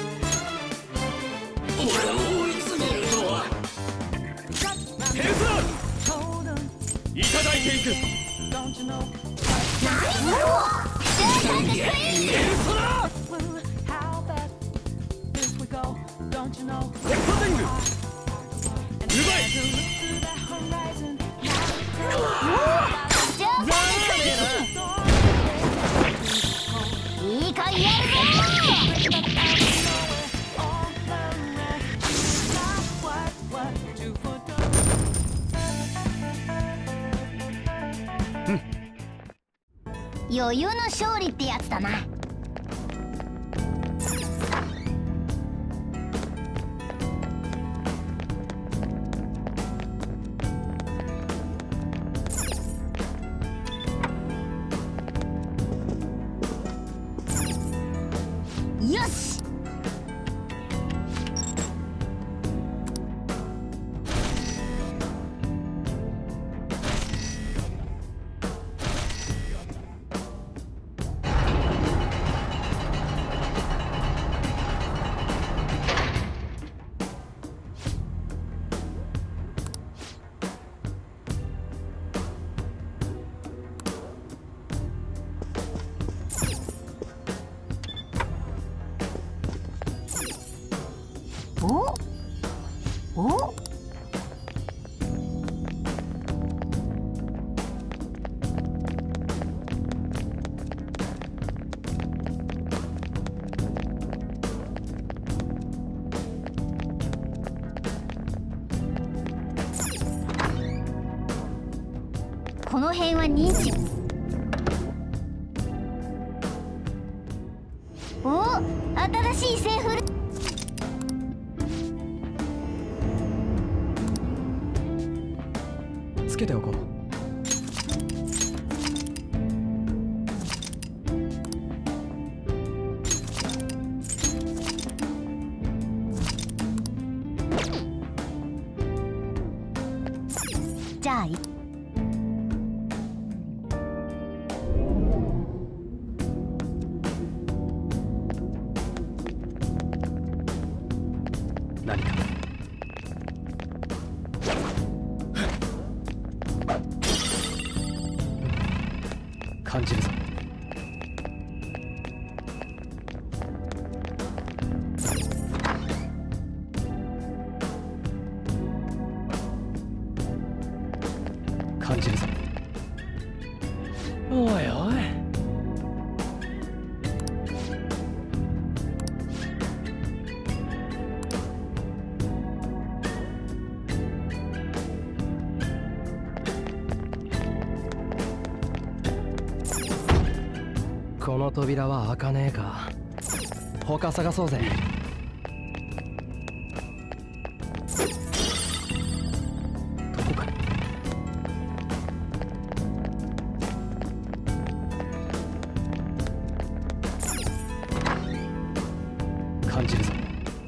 俺を追い詰めるとは。ペルソナいただいていく。 何だろう。 ペルソナ鉄砲天狗奪い。 いいか、やるぞ。余裕の勝利ってやつだな。よし。おお。ここの辺は認知。お、新しいセーフル。 つけておこう。 じゃあい何か感じるぞ。感じるぞ。おいおい。この扉は開かねえか。他探そうぜ。どこかに。感じるぞ。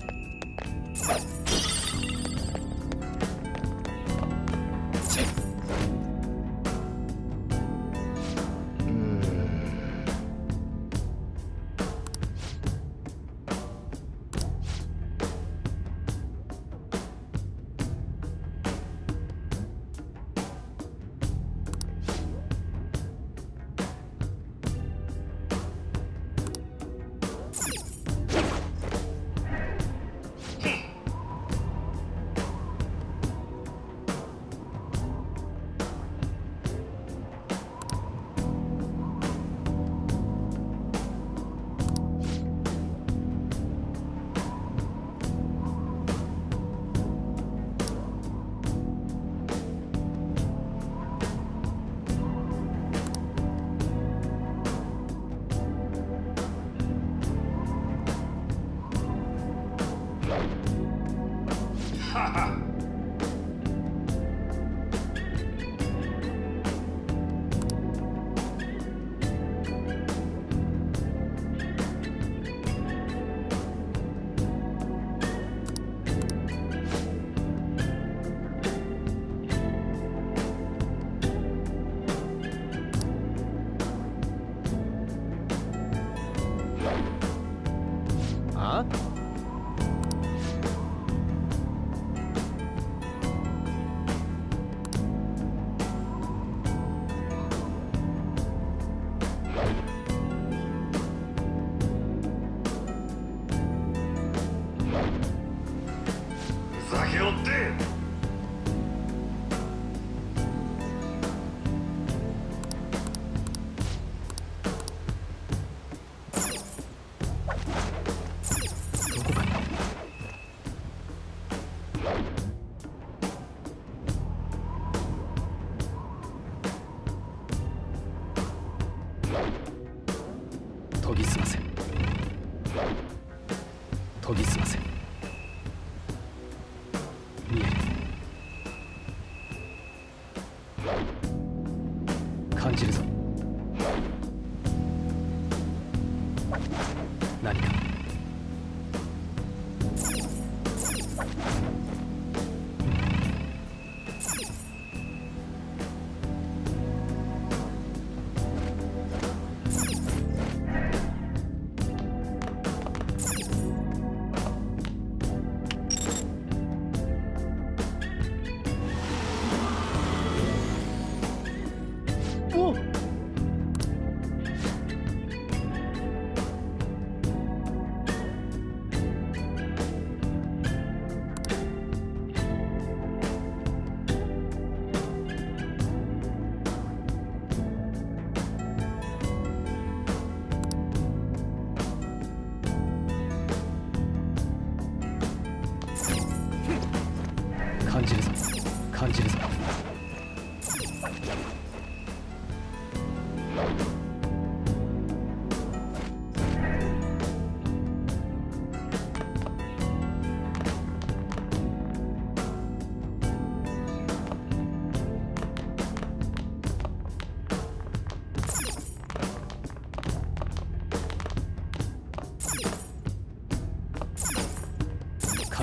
あ？ ふざけろって。 研ぎ澄ませ研ぎ澄ませ見える。感じるぞ。何か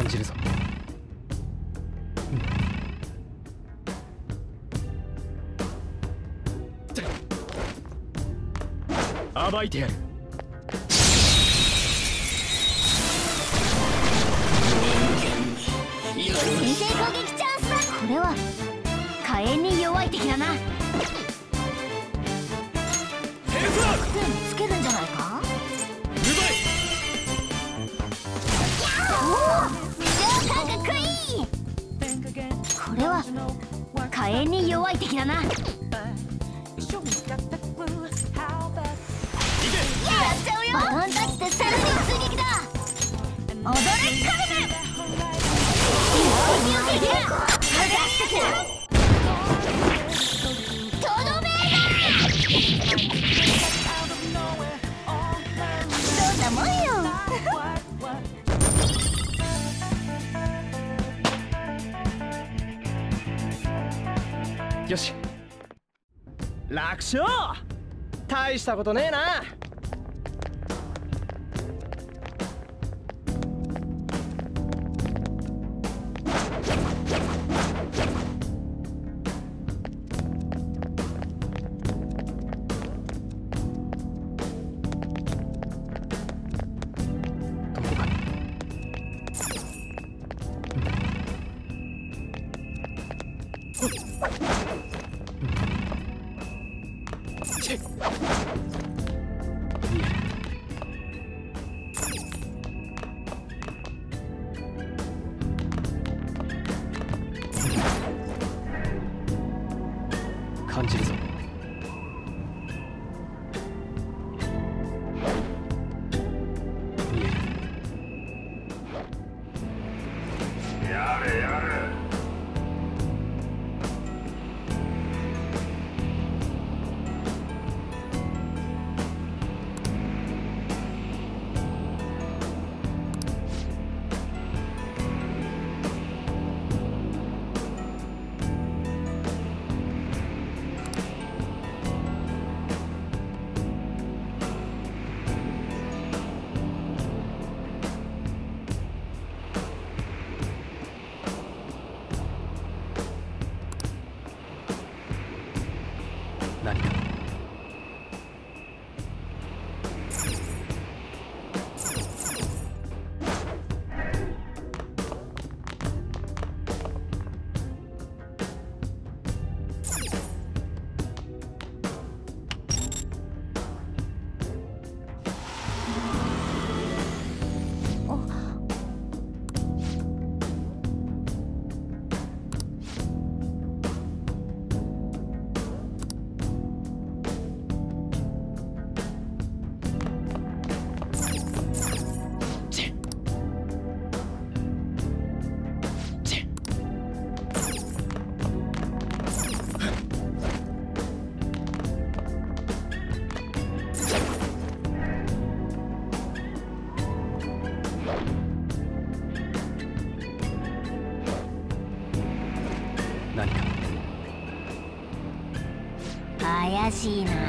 感じるぞ。暴いてやる。 先制攻撃チャンスだ。これは火炎に弱い敵だな。 ヘルプだ。 点つけるんじゃないか。 うまい。 超かっこいい。これは火炎に弱い敵だな。やっちゃうよ。バトンタッチでさらに追撃だ。踊れカルメン。敵を撃破。剥がしてきた。とどめだ。どんなもんよ。 よし、楽勝。大したことねえな。感じるぞ。見える。 やれやれ。 何か。 何か。 怪しいな。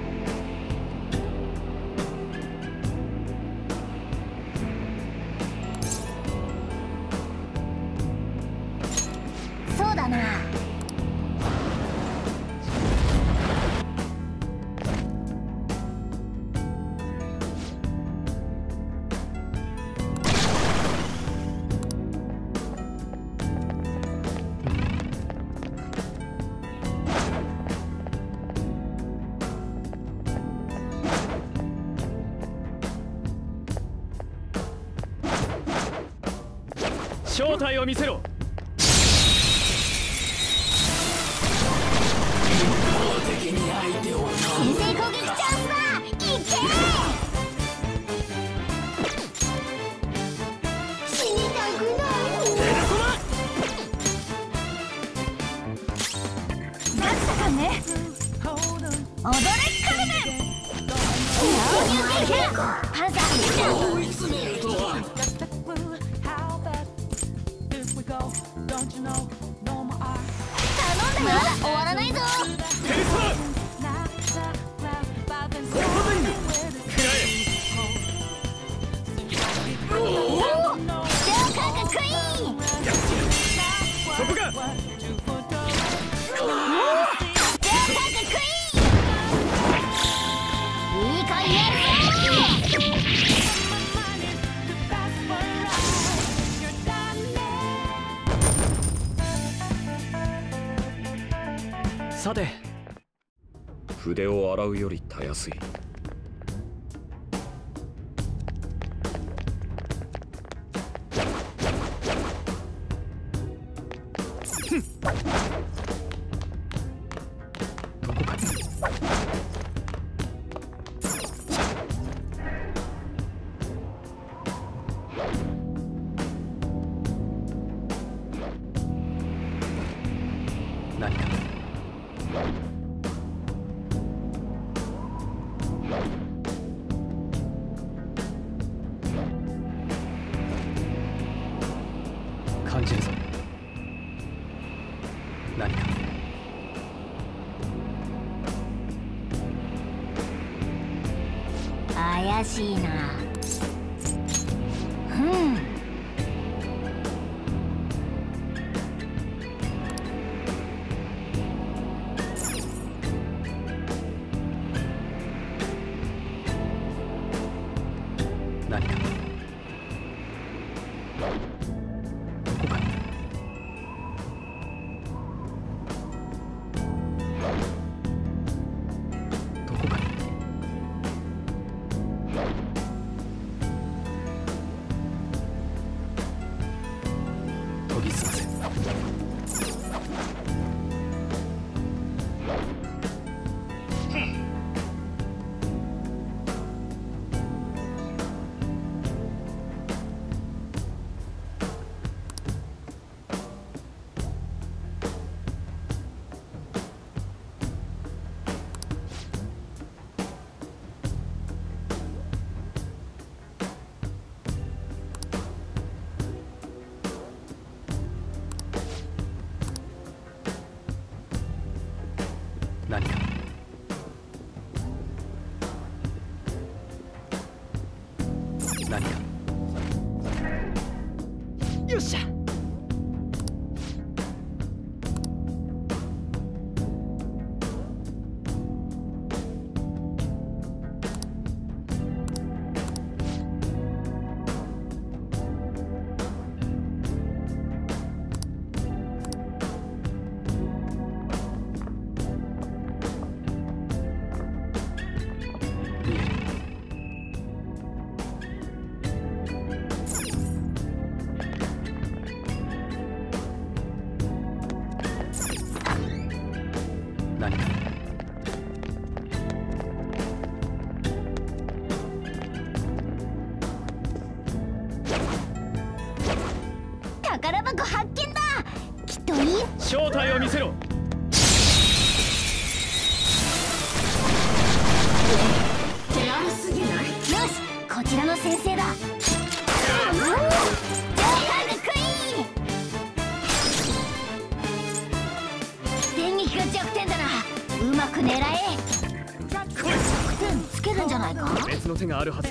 そうだな。 正体を見せろ。 先制攻撃チャンスだ。いけ。死にたくない。 ガチだかんね。踊れカルメン。 パンサー。 追い詰めるとは。 まだ終わらないぞ。 テレスマゴールデングくらえ。 超かっこいい。 さて、 筆を洗うよりたやすい。 どこかに何か感じるぞ。何か怪しいな。うん何かどこかにどこかに研ぎ澄ませ何か何かよっしゃ見える何か宝箱発見だ。きっといい。 正体を見せろ。 手軽すぎない？よし、こちらの先生だ。ジョーカークイーン。電撃が弱点だな。うまく狙え。弱点つけるんじゃないか。 別の手があるはず。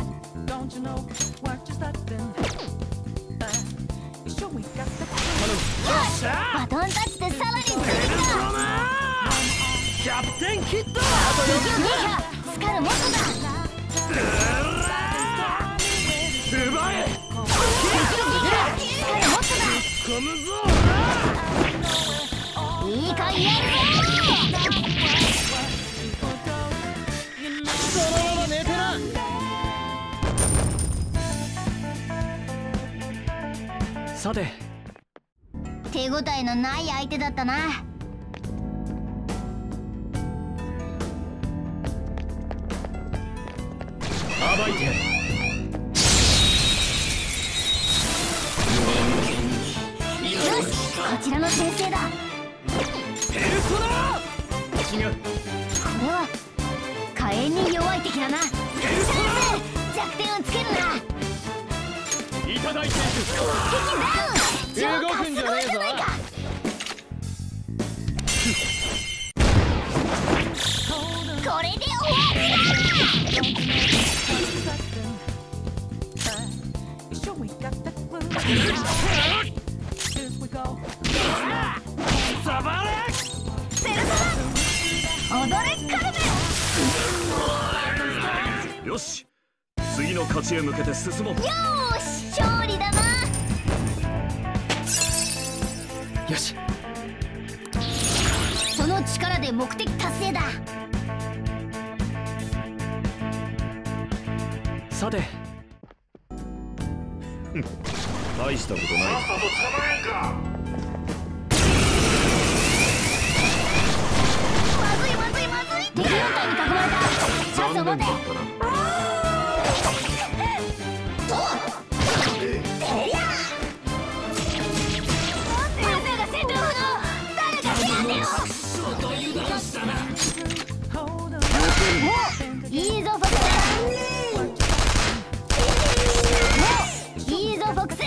バトンタッチでさらにするんだ。 キャプテンキッド。 敵を撃破。スカルモットだ。 奪え。 敵を撃破。スカルモットだ。 込むぞ。 いいかやるぞ。 そのまま寝てな。さて、 手応えのない相手だったな。 暴いてやる。 よし、こちらの先生だ。 ペルソナ。違う。 これは火炎に弱い敵だな。先生、弱点をつけるな。 いただいていく。 敵ダウン。ジョーカーすごいじゃないか。これで終わりサバレ。 ペルソナ踊れカルメン。 よし、次の勝ちへ向けて進もう。 よーし、勝利だな。 よし。 その力で目的達成だ。 さて大したことない。 まずいまずいまずい。敵四隊に囲まれた。さあそこでいいぞフォクス。いいぞフォクス。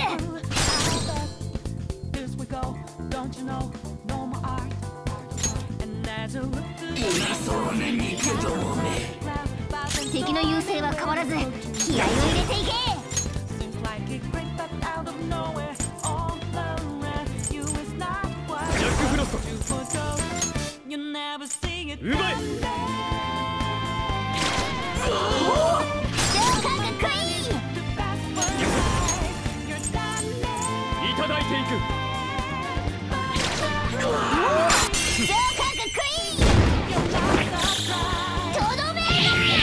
敵の優勢は変わらず気合を入れていけ。 ジャックフロストうまい。 超かっこいい。 いただいていく。 超かっこいい。とどめ。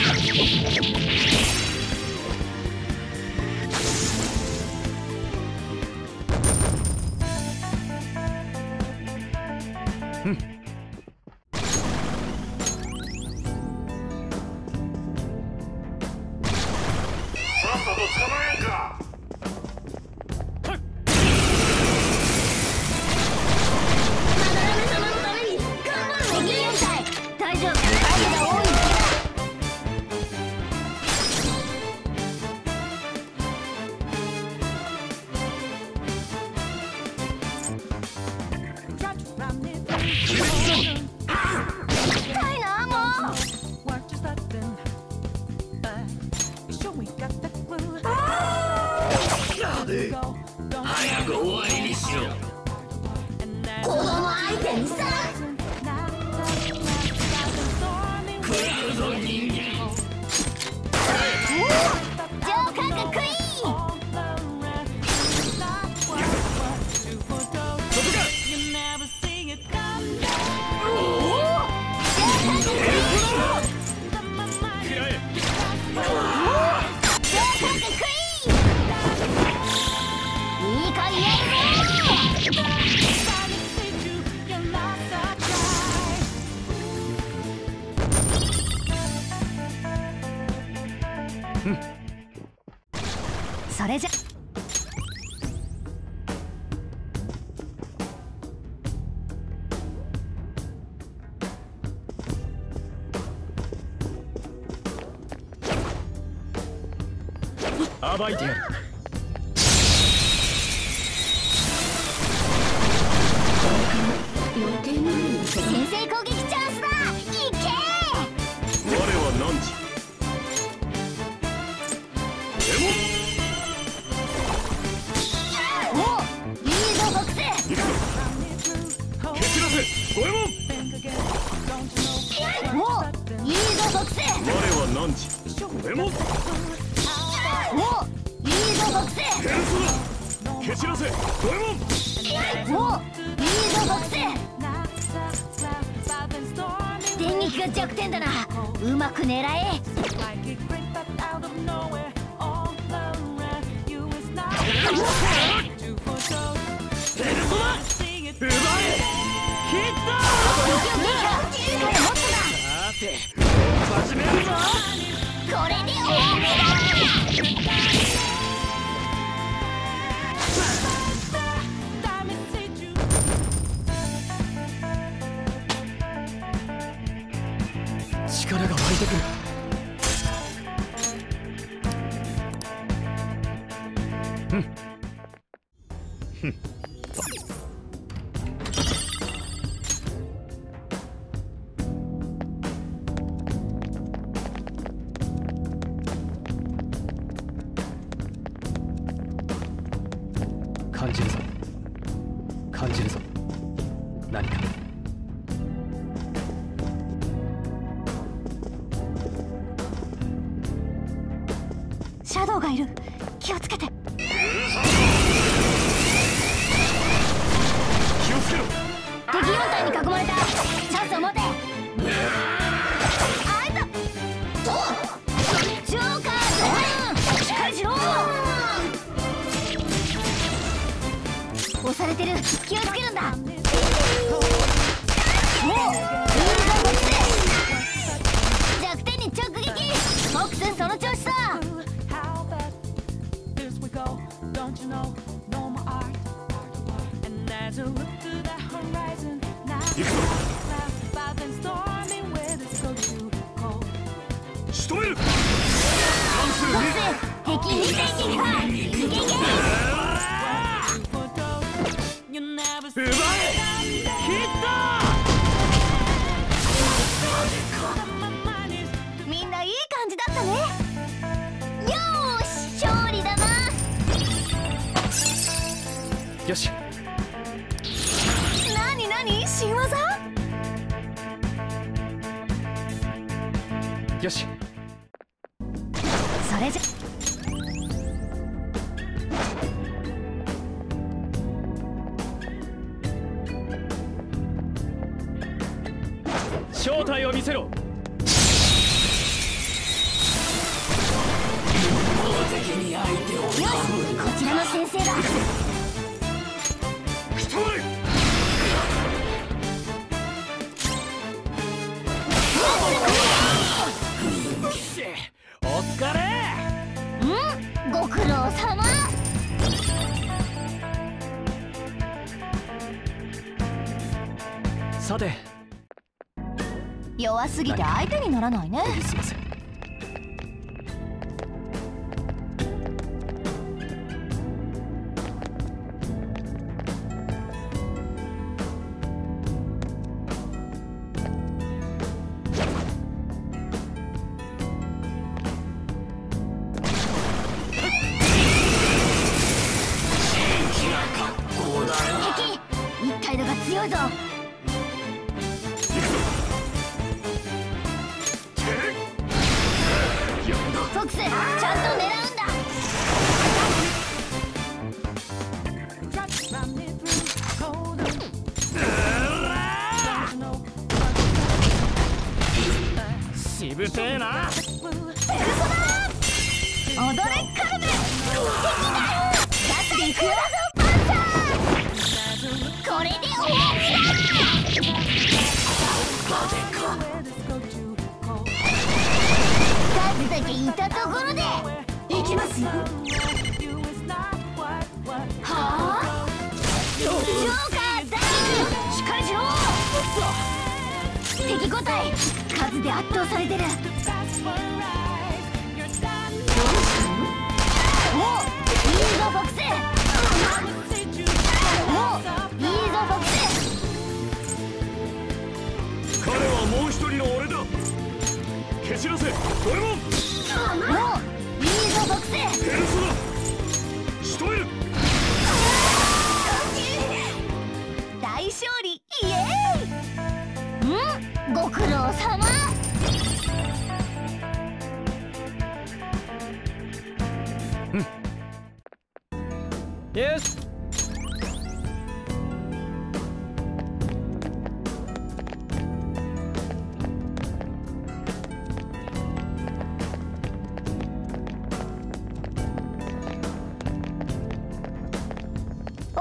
大丈夫。相手が多いだけだ。痛いなもう。 早く終わりにしろ。 子供相手にさ。 食らうぞ人間。 超かっこいい。 そこか。 いいかいやるぞ。それじゃ暴いてやる。 先制攻撃チャンスだ。いけ。 我は何時。 おいいぞフォクス。 蹴散らせ五右衛門。 おいいぞフォクス。 我は何時。五右衛門。 おいいぞフォクス。 変装だ。蹴散らせ五右衛門。 おいいぞフォクス。電撃が弱点だな。うまく狙え。 奪え。ヒット。 力もっとだ。 さて始めるぞ。 これで大目だ。 力が湧いてくる。感じるぞ。感じるぞ。何か。 シャドウがいる。気をつけて。 気をつけろ。 敵四隊に囲まれた。チャンスを持て。あいた。ジョーカーズしっかりしろ。押されてる。気をつけるんだ。もういいぞボックス。弱点に直撃。ボックスその調子さ。 仕留める。 ボックス敵にていけか。いけいけ。 奪え。ヒット。 みんないい感じだったね。よーし勝利だな。 よし。 なになに新技？ よし。 それじゃ正体を見せろ。 よしこちらの先生だ。 お疲れ。 うんご苦労さま。 さて、 弱すぎて相手にならないね。 すいません。 敵一体度が強いぞ。フォックスちゃんと狙うんだ。 しぶてえな。 踊れカルベ。敵だ。ガチで食らぞパンサー。これで大きだ。数だけいたところで行きますよ。はあジョーカーダウン。しっかりしろ。敵個体数で圧倒されてる。おいいぞフォックス。おいいぞフォックス。 彼はもう一人の俺だ。蹴散らせドラゴン。 おいいぞフォックス。 ペルソナ仕留める。 大勝利イエーイ。うんご苦労さま。 よし。 お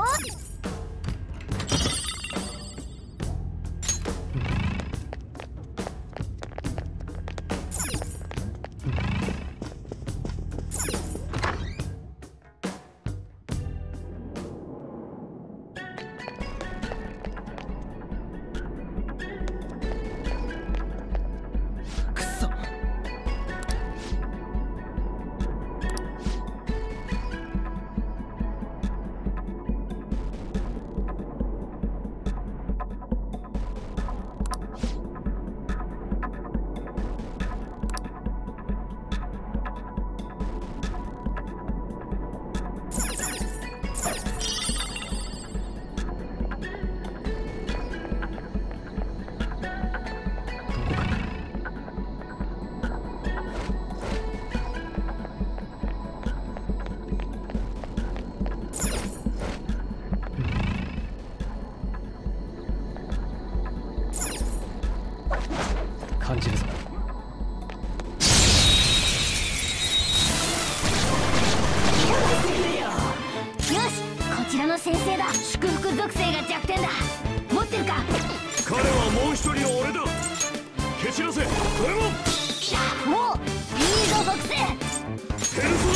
性だ。祝福属性が弱点だ。持ってるか。 彼はもう一人の俺だ。蹴散らせドラゴン。 もういいぞ属性。 ペルソ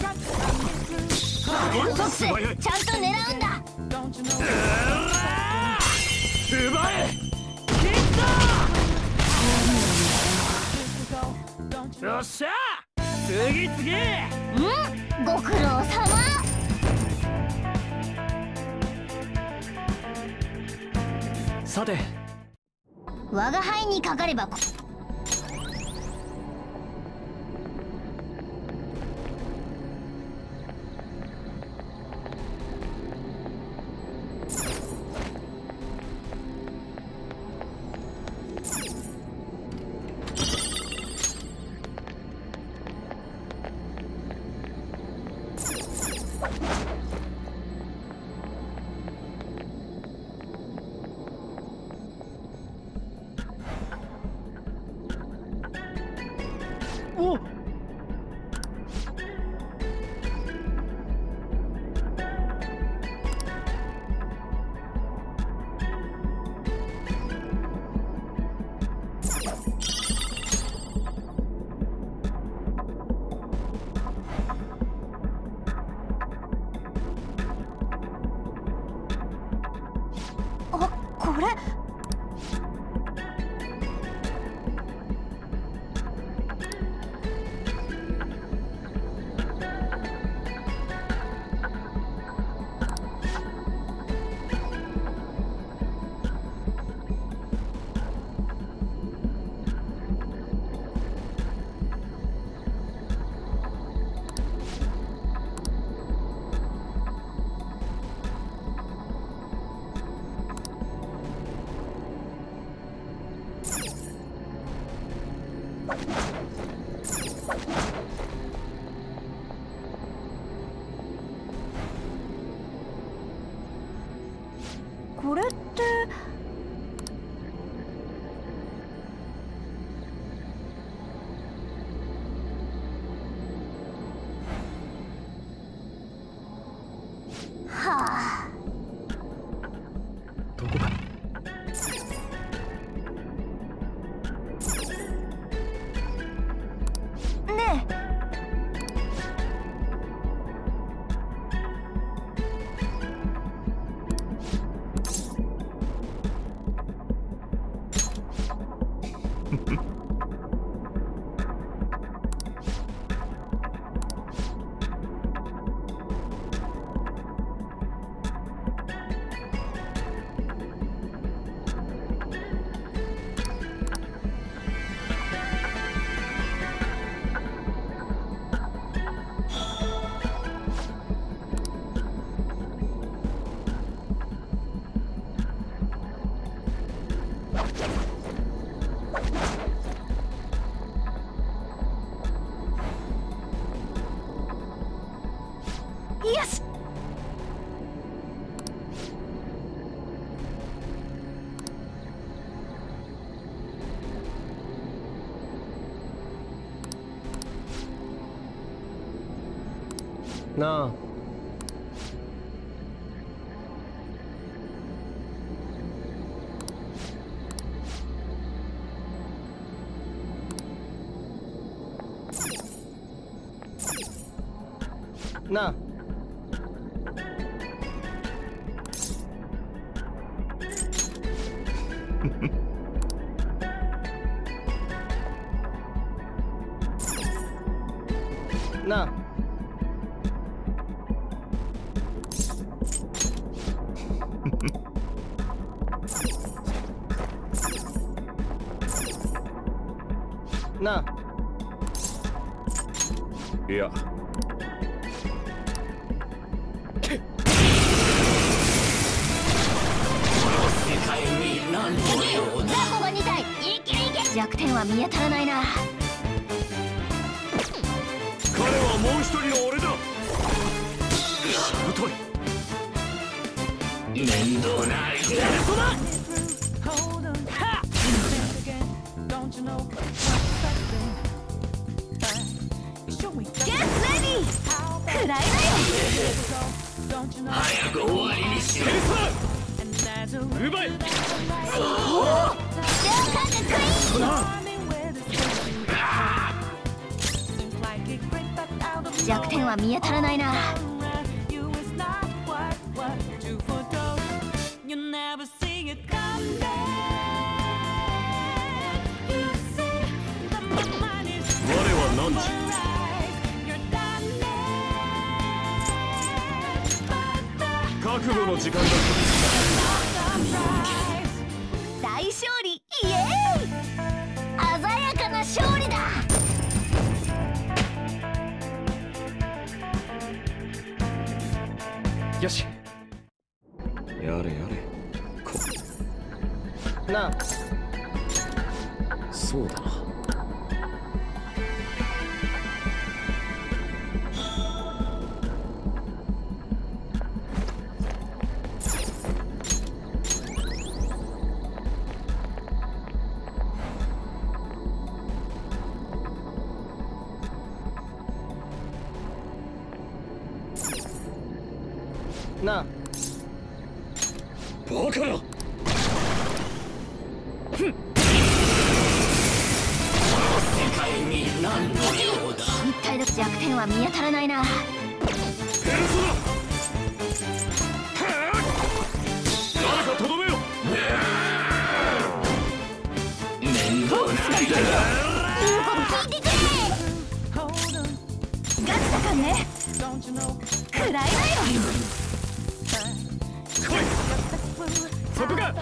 ナ。 属性ちゃんと狙うんだ。 奪え。 よっしゃ次次。 うんご苦労様。 さて我が輩にかかればおっあ、これこれってはあ。 どこかねえよし。 なあなあなあなあいやザコがにたい。いけいけ。弱点は見当たらないな。 彼はもう一人の俺だ。しぶとい。面倒ないペルソナ。 はっゲットレディー。食らいなよ。 早く終わりにしろ。奪え。 弱点は見当たらないな。 我は何時？覚悟の時間だ。 大勝利、イエーイ。鮮やかな勝利だ。 よし。 やれやれ。こなあ。 そうだな。 なあ。 バカな。 世界に何の用だ。 一体だ。弱点は見当たらないな。 ペルソナ。誰かとどめよ。 面倒なりだ。 言うこと聞いてくれ。ガチだからね。くらいだよ。 来い。そこか。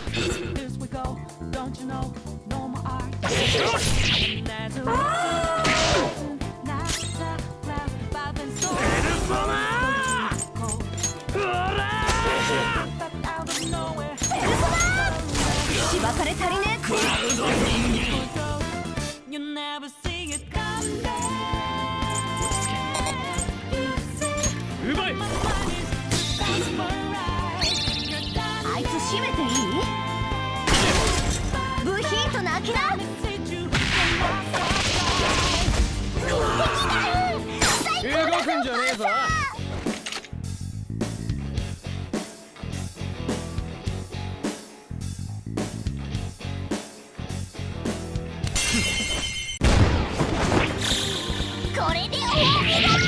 しばかれ足りねえ。 クラウド人間。 奪え。 あいつ閉めていい？部品と泣きだ。 動くんじゃねえぞ。 これで終わりだ。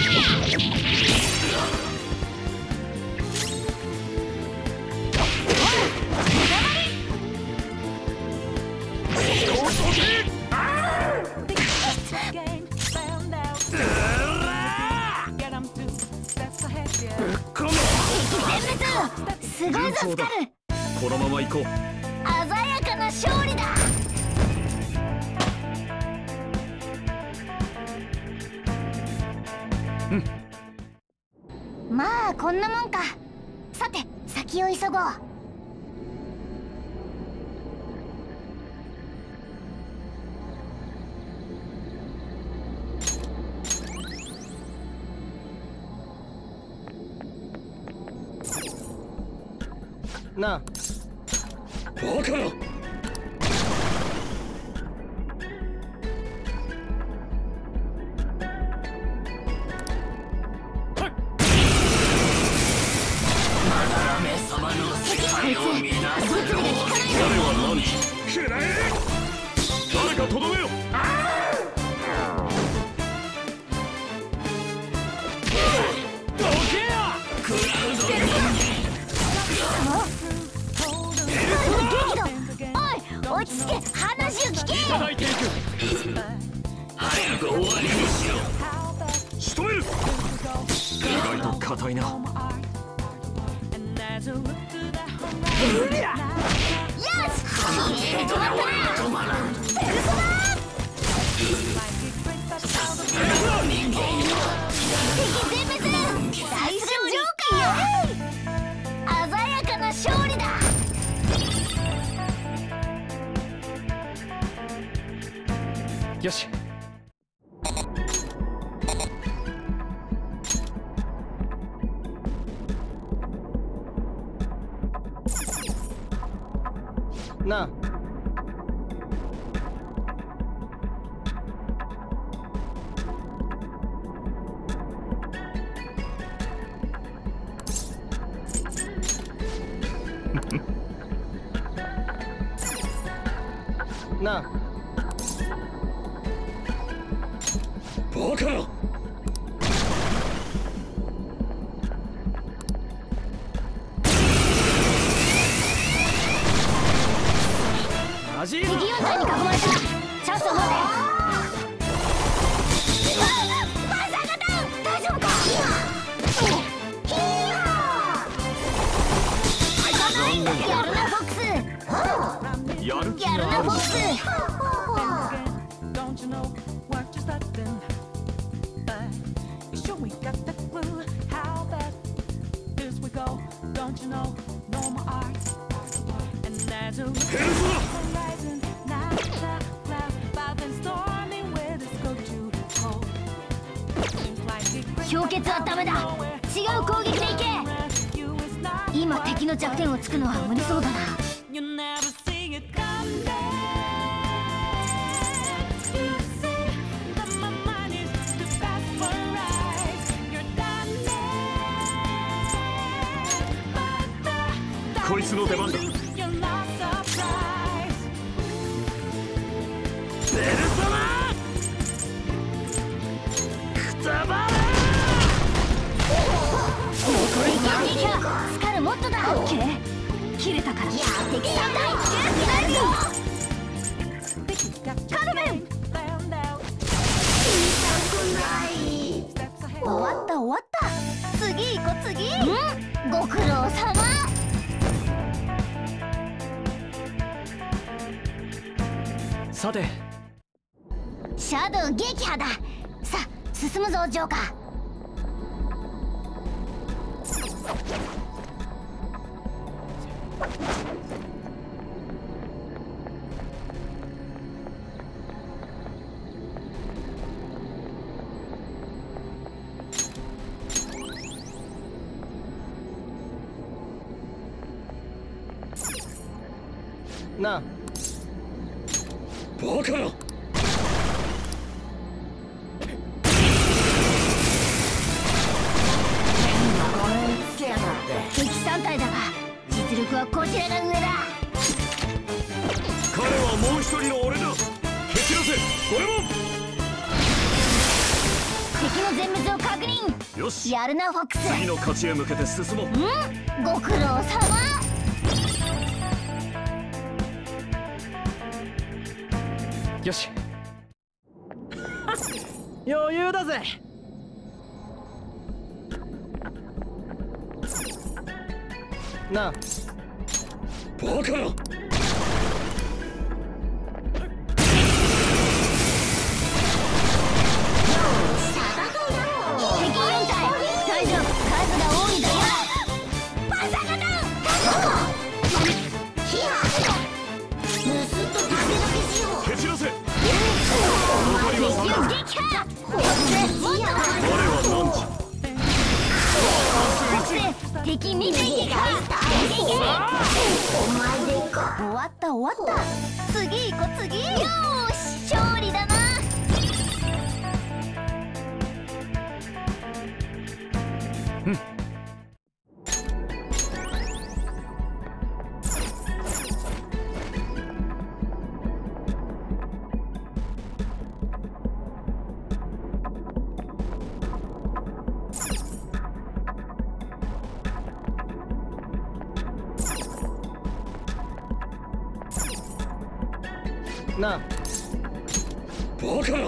すごいぞスカル。 このまま行こう。 鮮やかな勝利だ。まあこんなもんか。さて先を急ごう。 なあ。 バカな。 誰は何時？くらえ。誰かとどめよ。 どけや。クラウド人間。 おい、落ち着け。話を聞け。 いただいていく。 早く終わりにしろ。 仕留める。意外と硬いな。 よし、きれいに止まったな。 止まらん。 ペルソナ。 人間よ。 敵全滅。最初ジョーカー。鮮やかな勝利だ。 よし。なあ。 なあバカな。敵よん体に囲まれた。チャンスを待て。 バザーがダウン。大丈夫か。ヒーやるなフォックス。 やる気やるなフォックス。氷結はダメだ。違う攻撃でいけ。今敵の弱点をつくのは無理そうだな。 こいつの出番だ。ベルサマーくたばれ。 スカルモットだ。オッケー切れたから。いや敵さんだ。カルメン終わった終わった。次行こ次。んご苦労さま。 さてシャドウ撃破だ。さあ進むぞジョーカー。 なあバカな。 敵さん体だが実力はこちらが上だ。 彼はもう一人の俺だ。蹴散らせゴレモン。 敵の全滅を確認。 よしやるなフォックス。 次の勝ちへ向けて進もう。 んご苦労さま。 よし余裕だぜ。なあバカな。 敵よん体大丈夫。数が多いだよ。バザーがダウン。盗っ人食べだけしよう。 蹴散らせ。 敵を撃破。 我は何時。 敵見ていけか。お前でか。終わった終わった。次行こ次。よーし勝利だな。 なあバカな。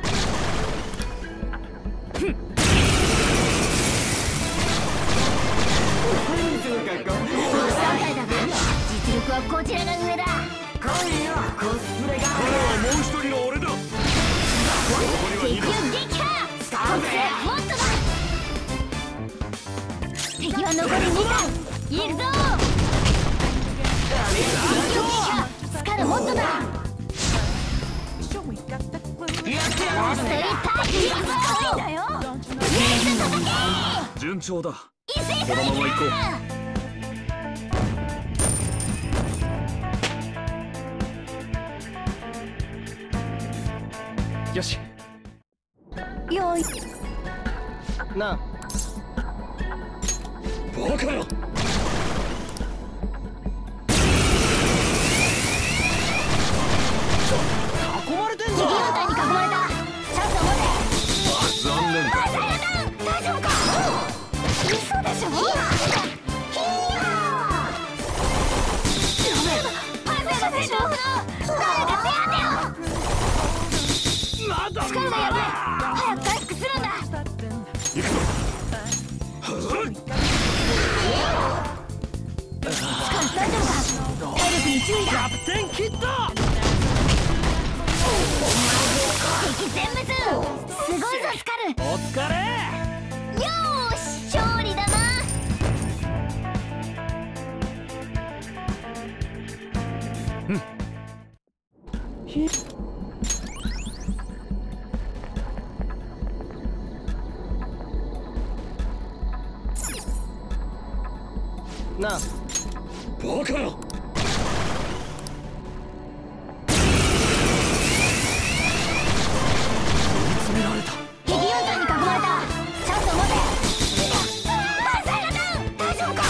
実力はこちらが上だ。 彼はもう一人の俺だ。 敵を撃破。特性もっとだ。敵は残りに体いるぞ。敵を撃破。スカルモットだ。ラストいったいいぞ。だよ。 順調だ。 異世界このまま行こう。 よしよいなあバカな。 嘘でしょ。パセが戦闘不能。誰か手当てを。 まだスカルがやばい。早く回復するんだ。 行くぞ。 スカル大丈夫か。体力に注意だ。 キャプテンキッド。 敵全滅。すごいぞスカル。 お疲れ。 よーし勝利だな。 なあバカな。 敵よん隊に囲まれた。チャンスを持て。バザーがダウン。大丈夫か。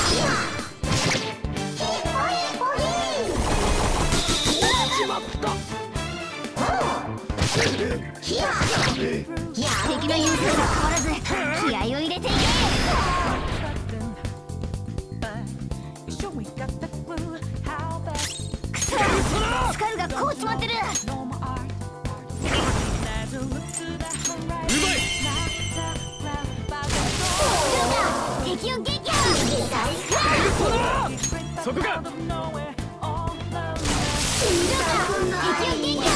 しまった。 敵の優勢が変わらず気合を入れていけ。くそ、スカルがこう決まってる。敵を撃破。 そこか。 敵を撃破。敵を撃破。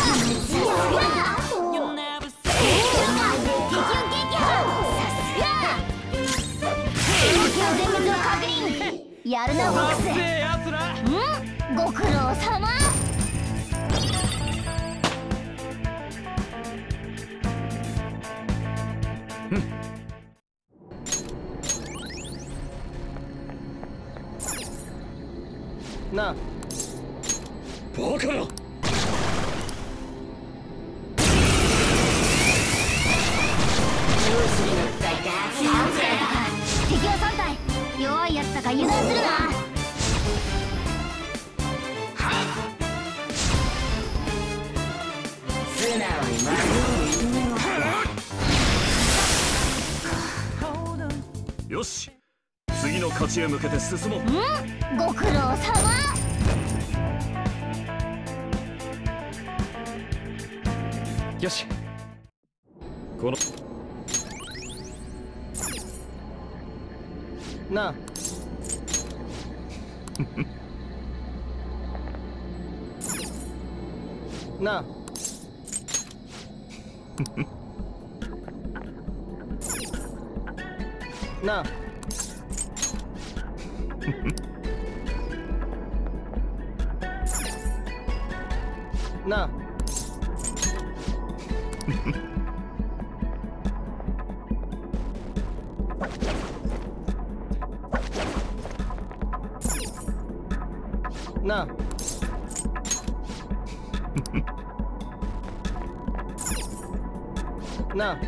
全滅を確認。やるなボックス。うん、ご苦労様。 なあバカな。 敵はさん体。弱いやつだから油断するな。 よし、次の勝ちへ向けて進もう。 うん、ご苦労様。 よし、このなあなあなあなあなあなあ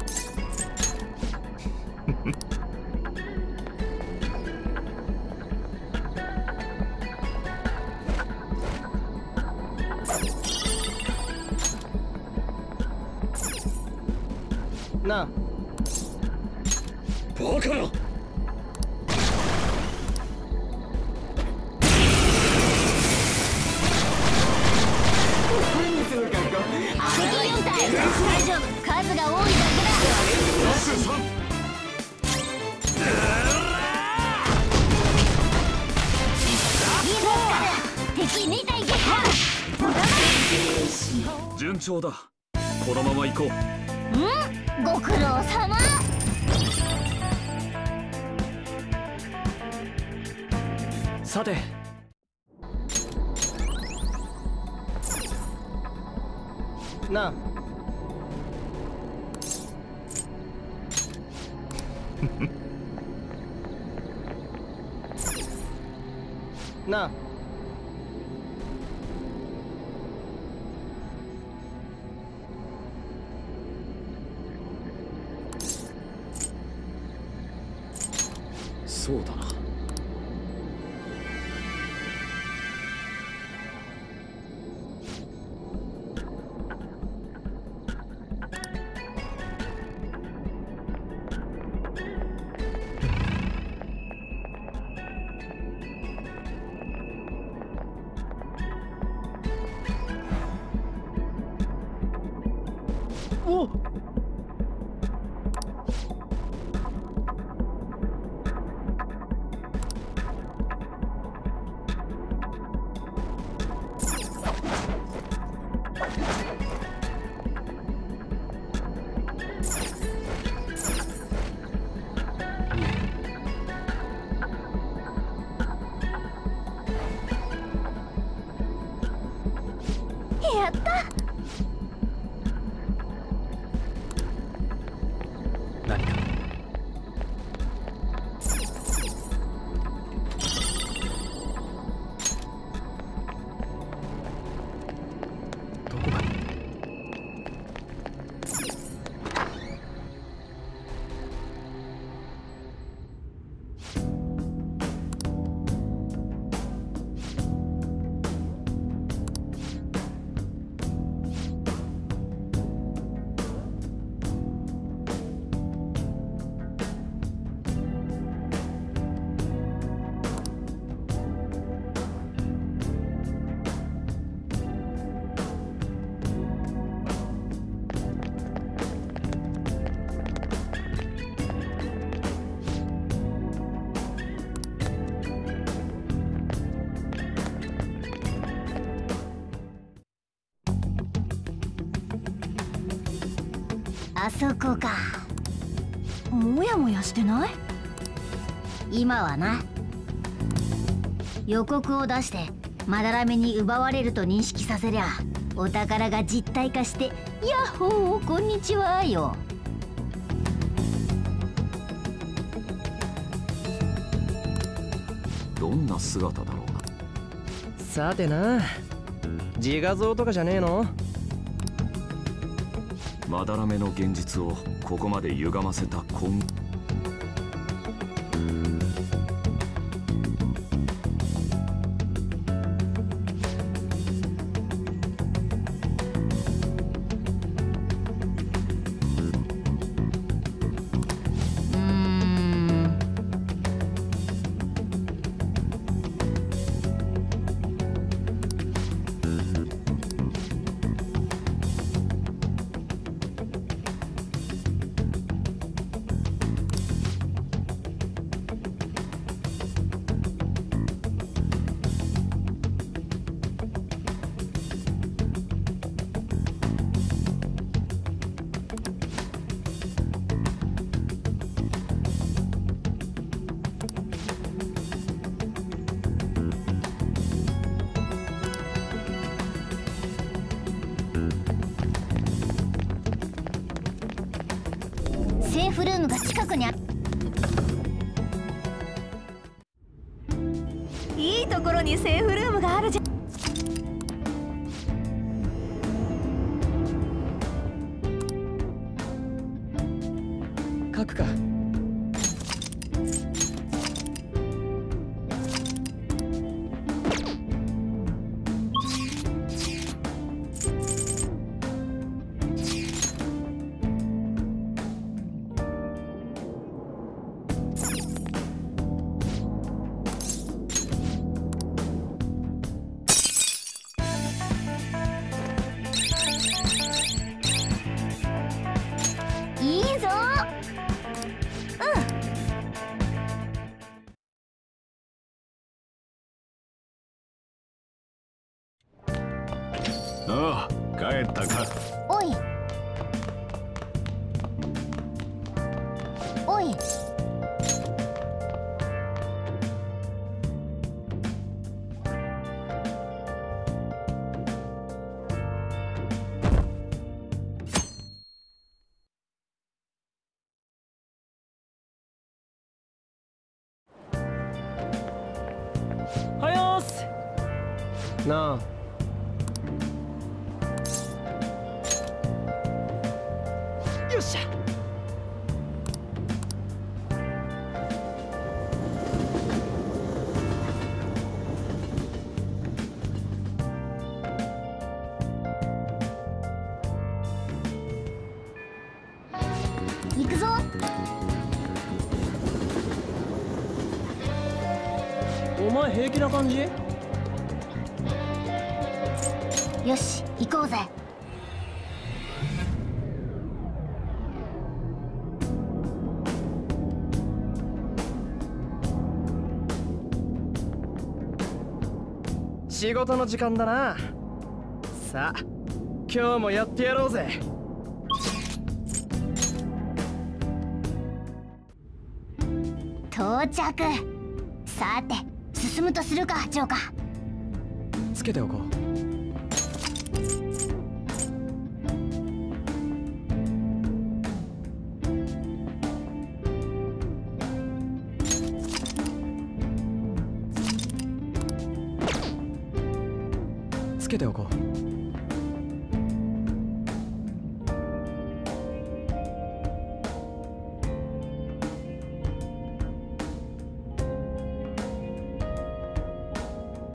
なあバカな。 敵よん体。大丈夫、数が多いだけだ。いいぞスカル。敵に体撃破。 順調だ。このまま行こう。 うん、ご苦労様。 さて、 なあなあそうだな。 おっ、 やった。 何かどこがあそこか。 もやもやしてない？ 今はな。予告を出してまだらめに奪われると認識させりゃ、お宝が実体化して「ヤッホーこんにちは」よ。 どんな姿だろうな。 さてな、自画像とかじゃねえの？ まだらめの現実をここまで歪ませた根。 うーん。セーフルームが近くにある。 いいところにセーフルームがあるじゃん。 書くか。 いいぞ。 ああ、帰ったか。 おいおい。 はやーす。なあ。よっしゃ。 行くぞ。 お前平気な感じ？ よし行こうぜ。 仕事の時間だな。さあ今日もやってやろうぜ。 到着。さて進むとするかジョーカー。 つけておこう。つけておこう。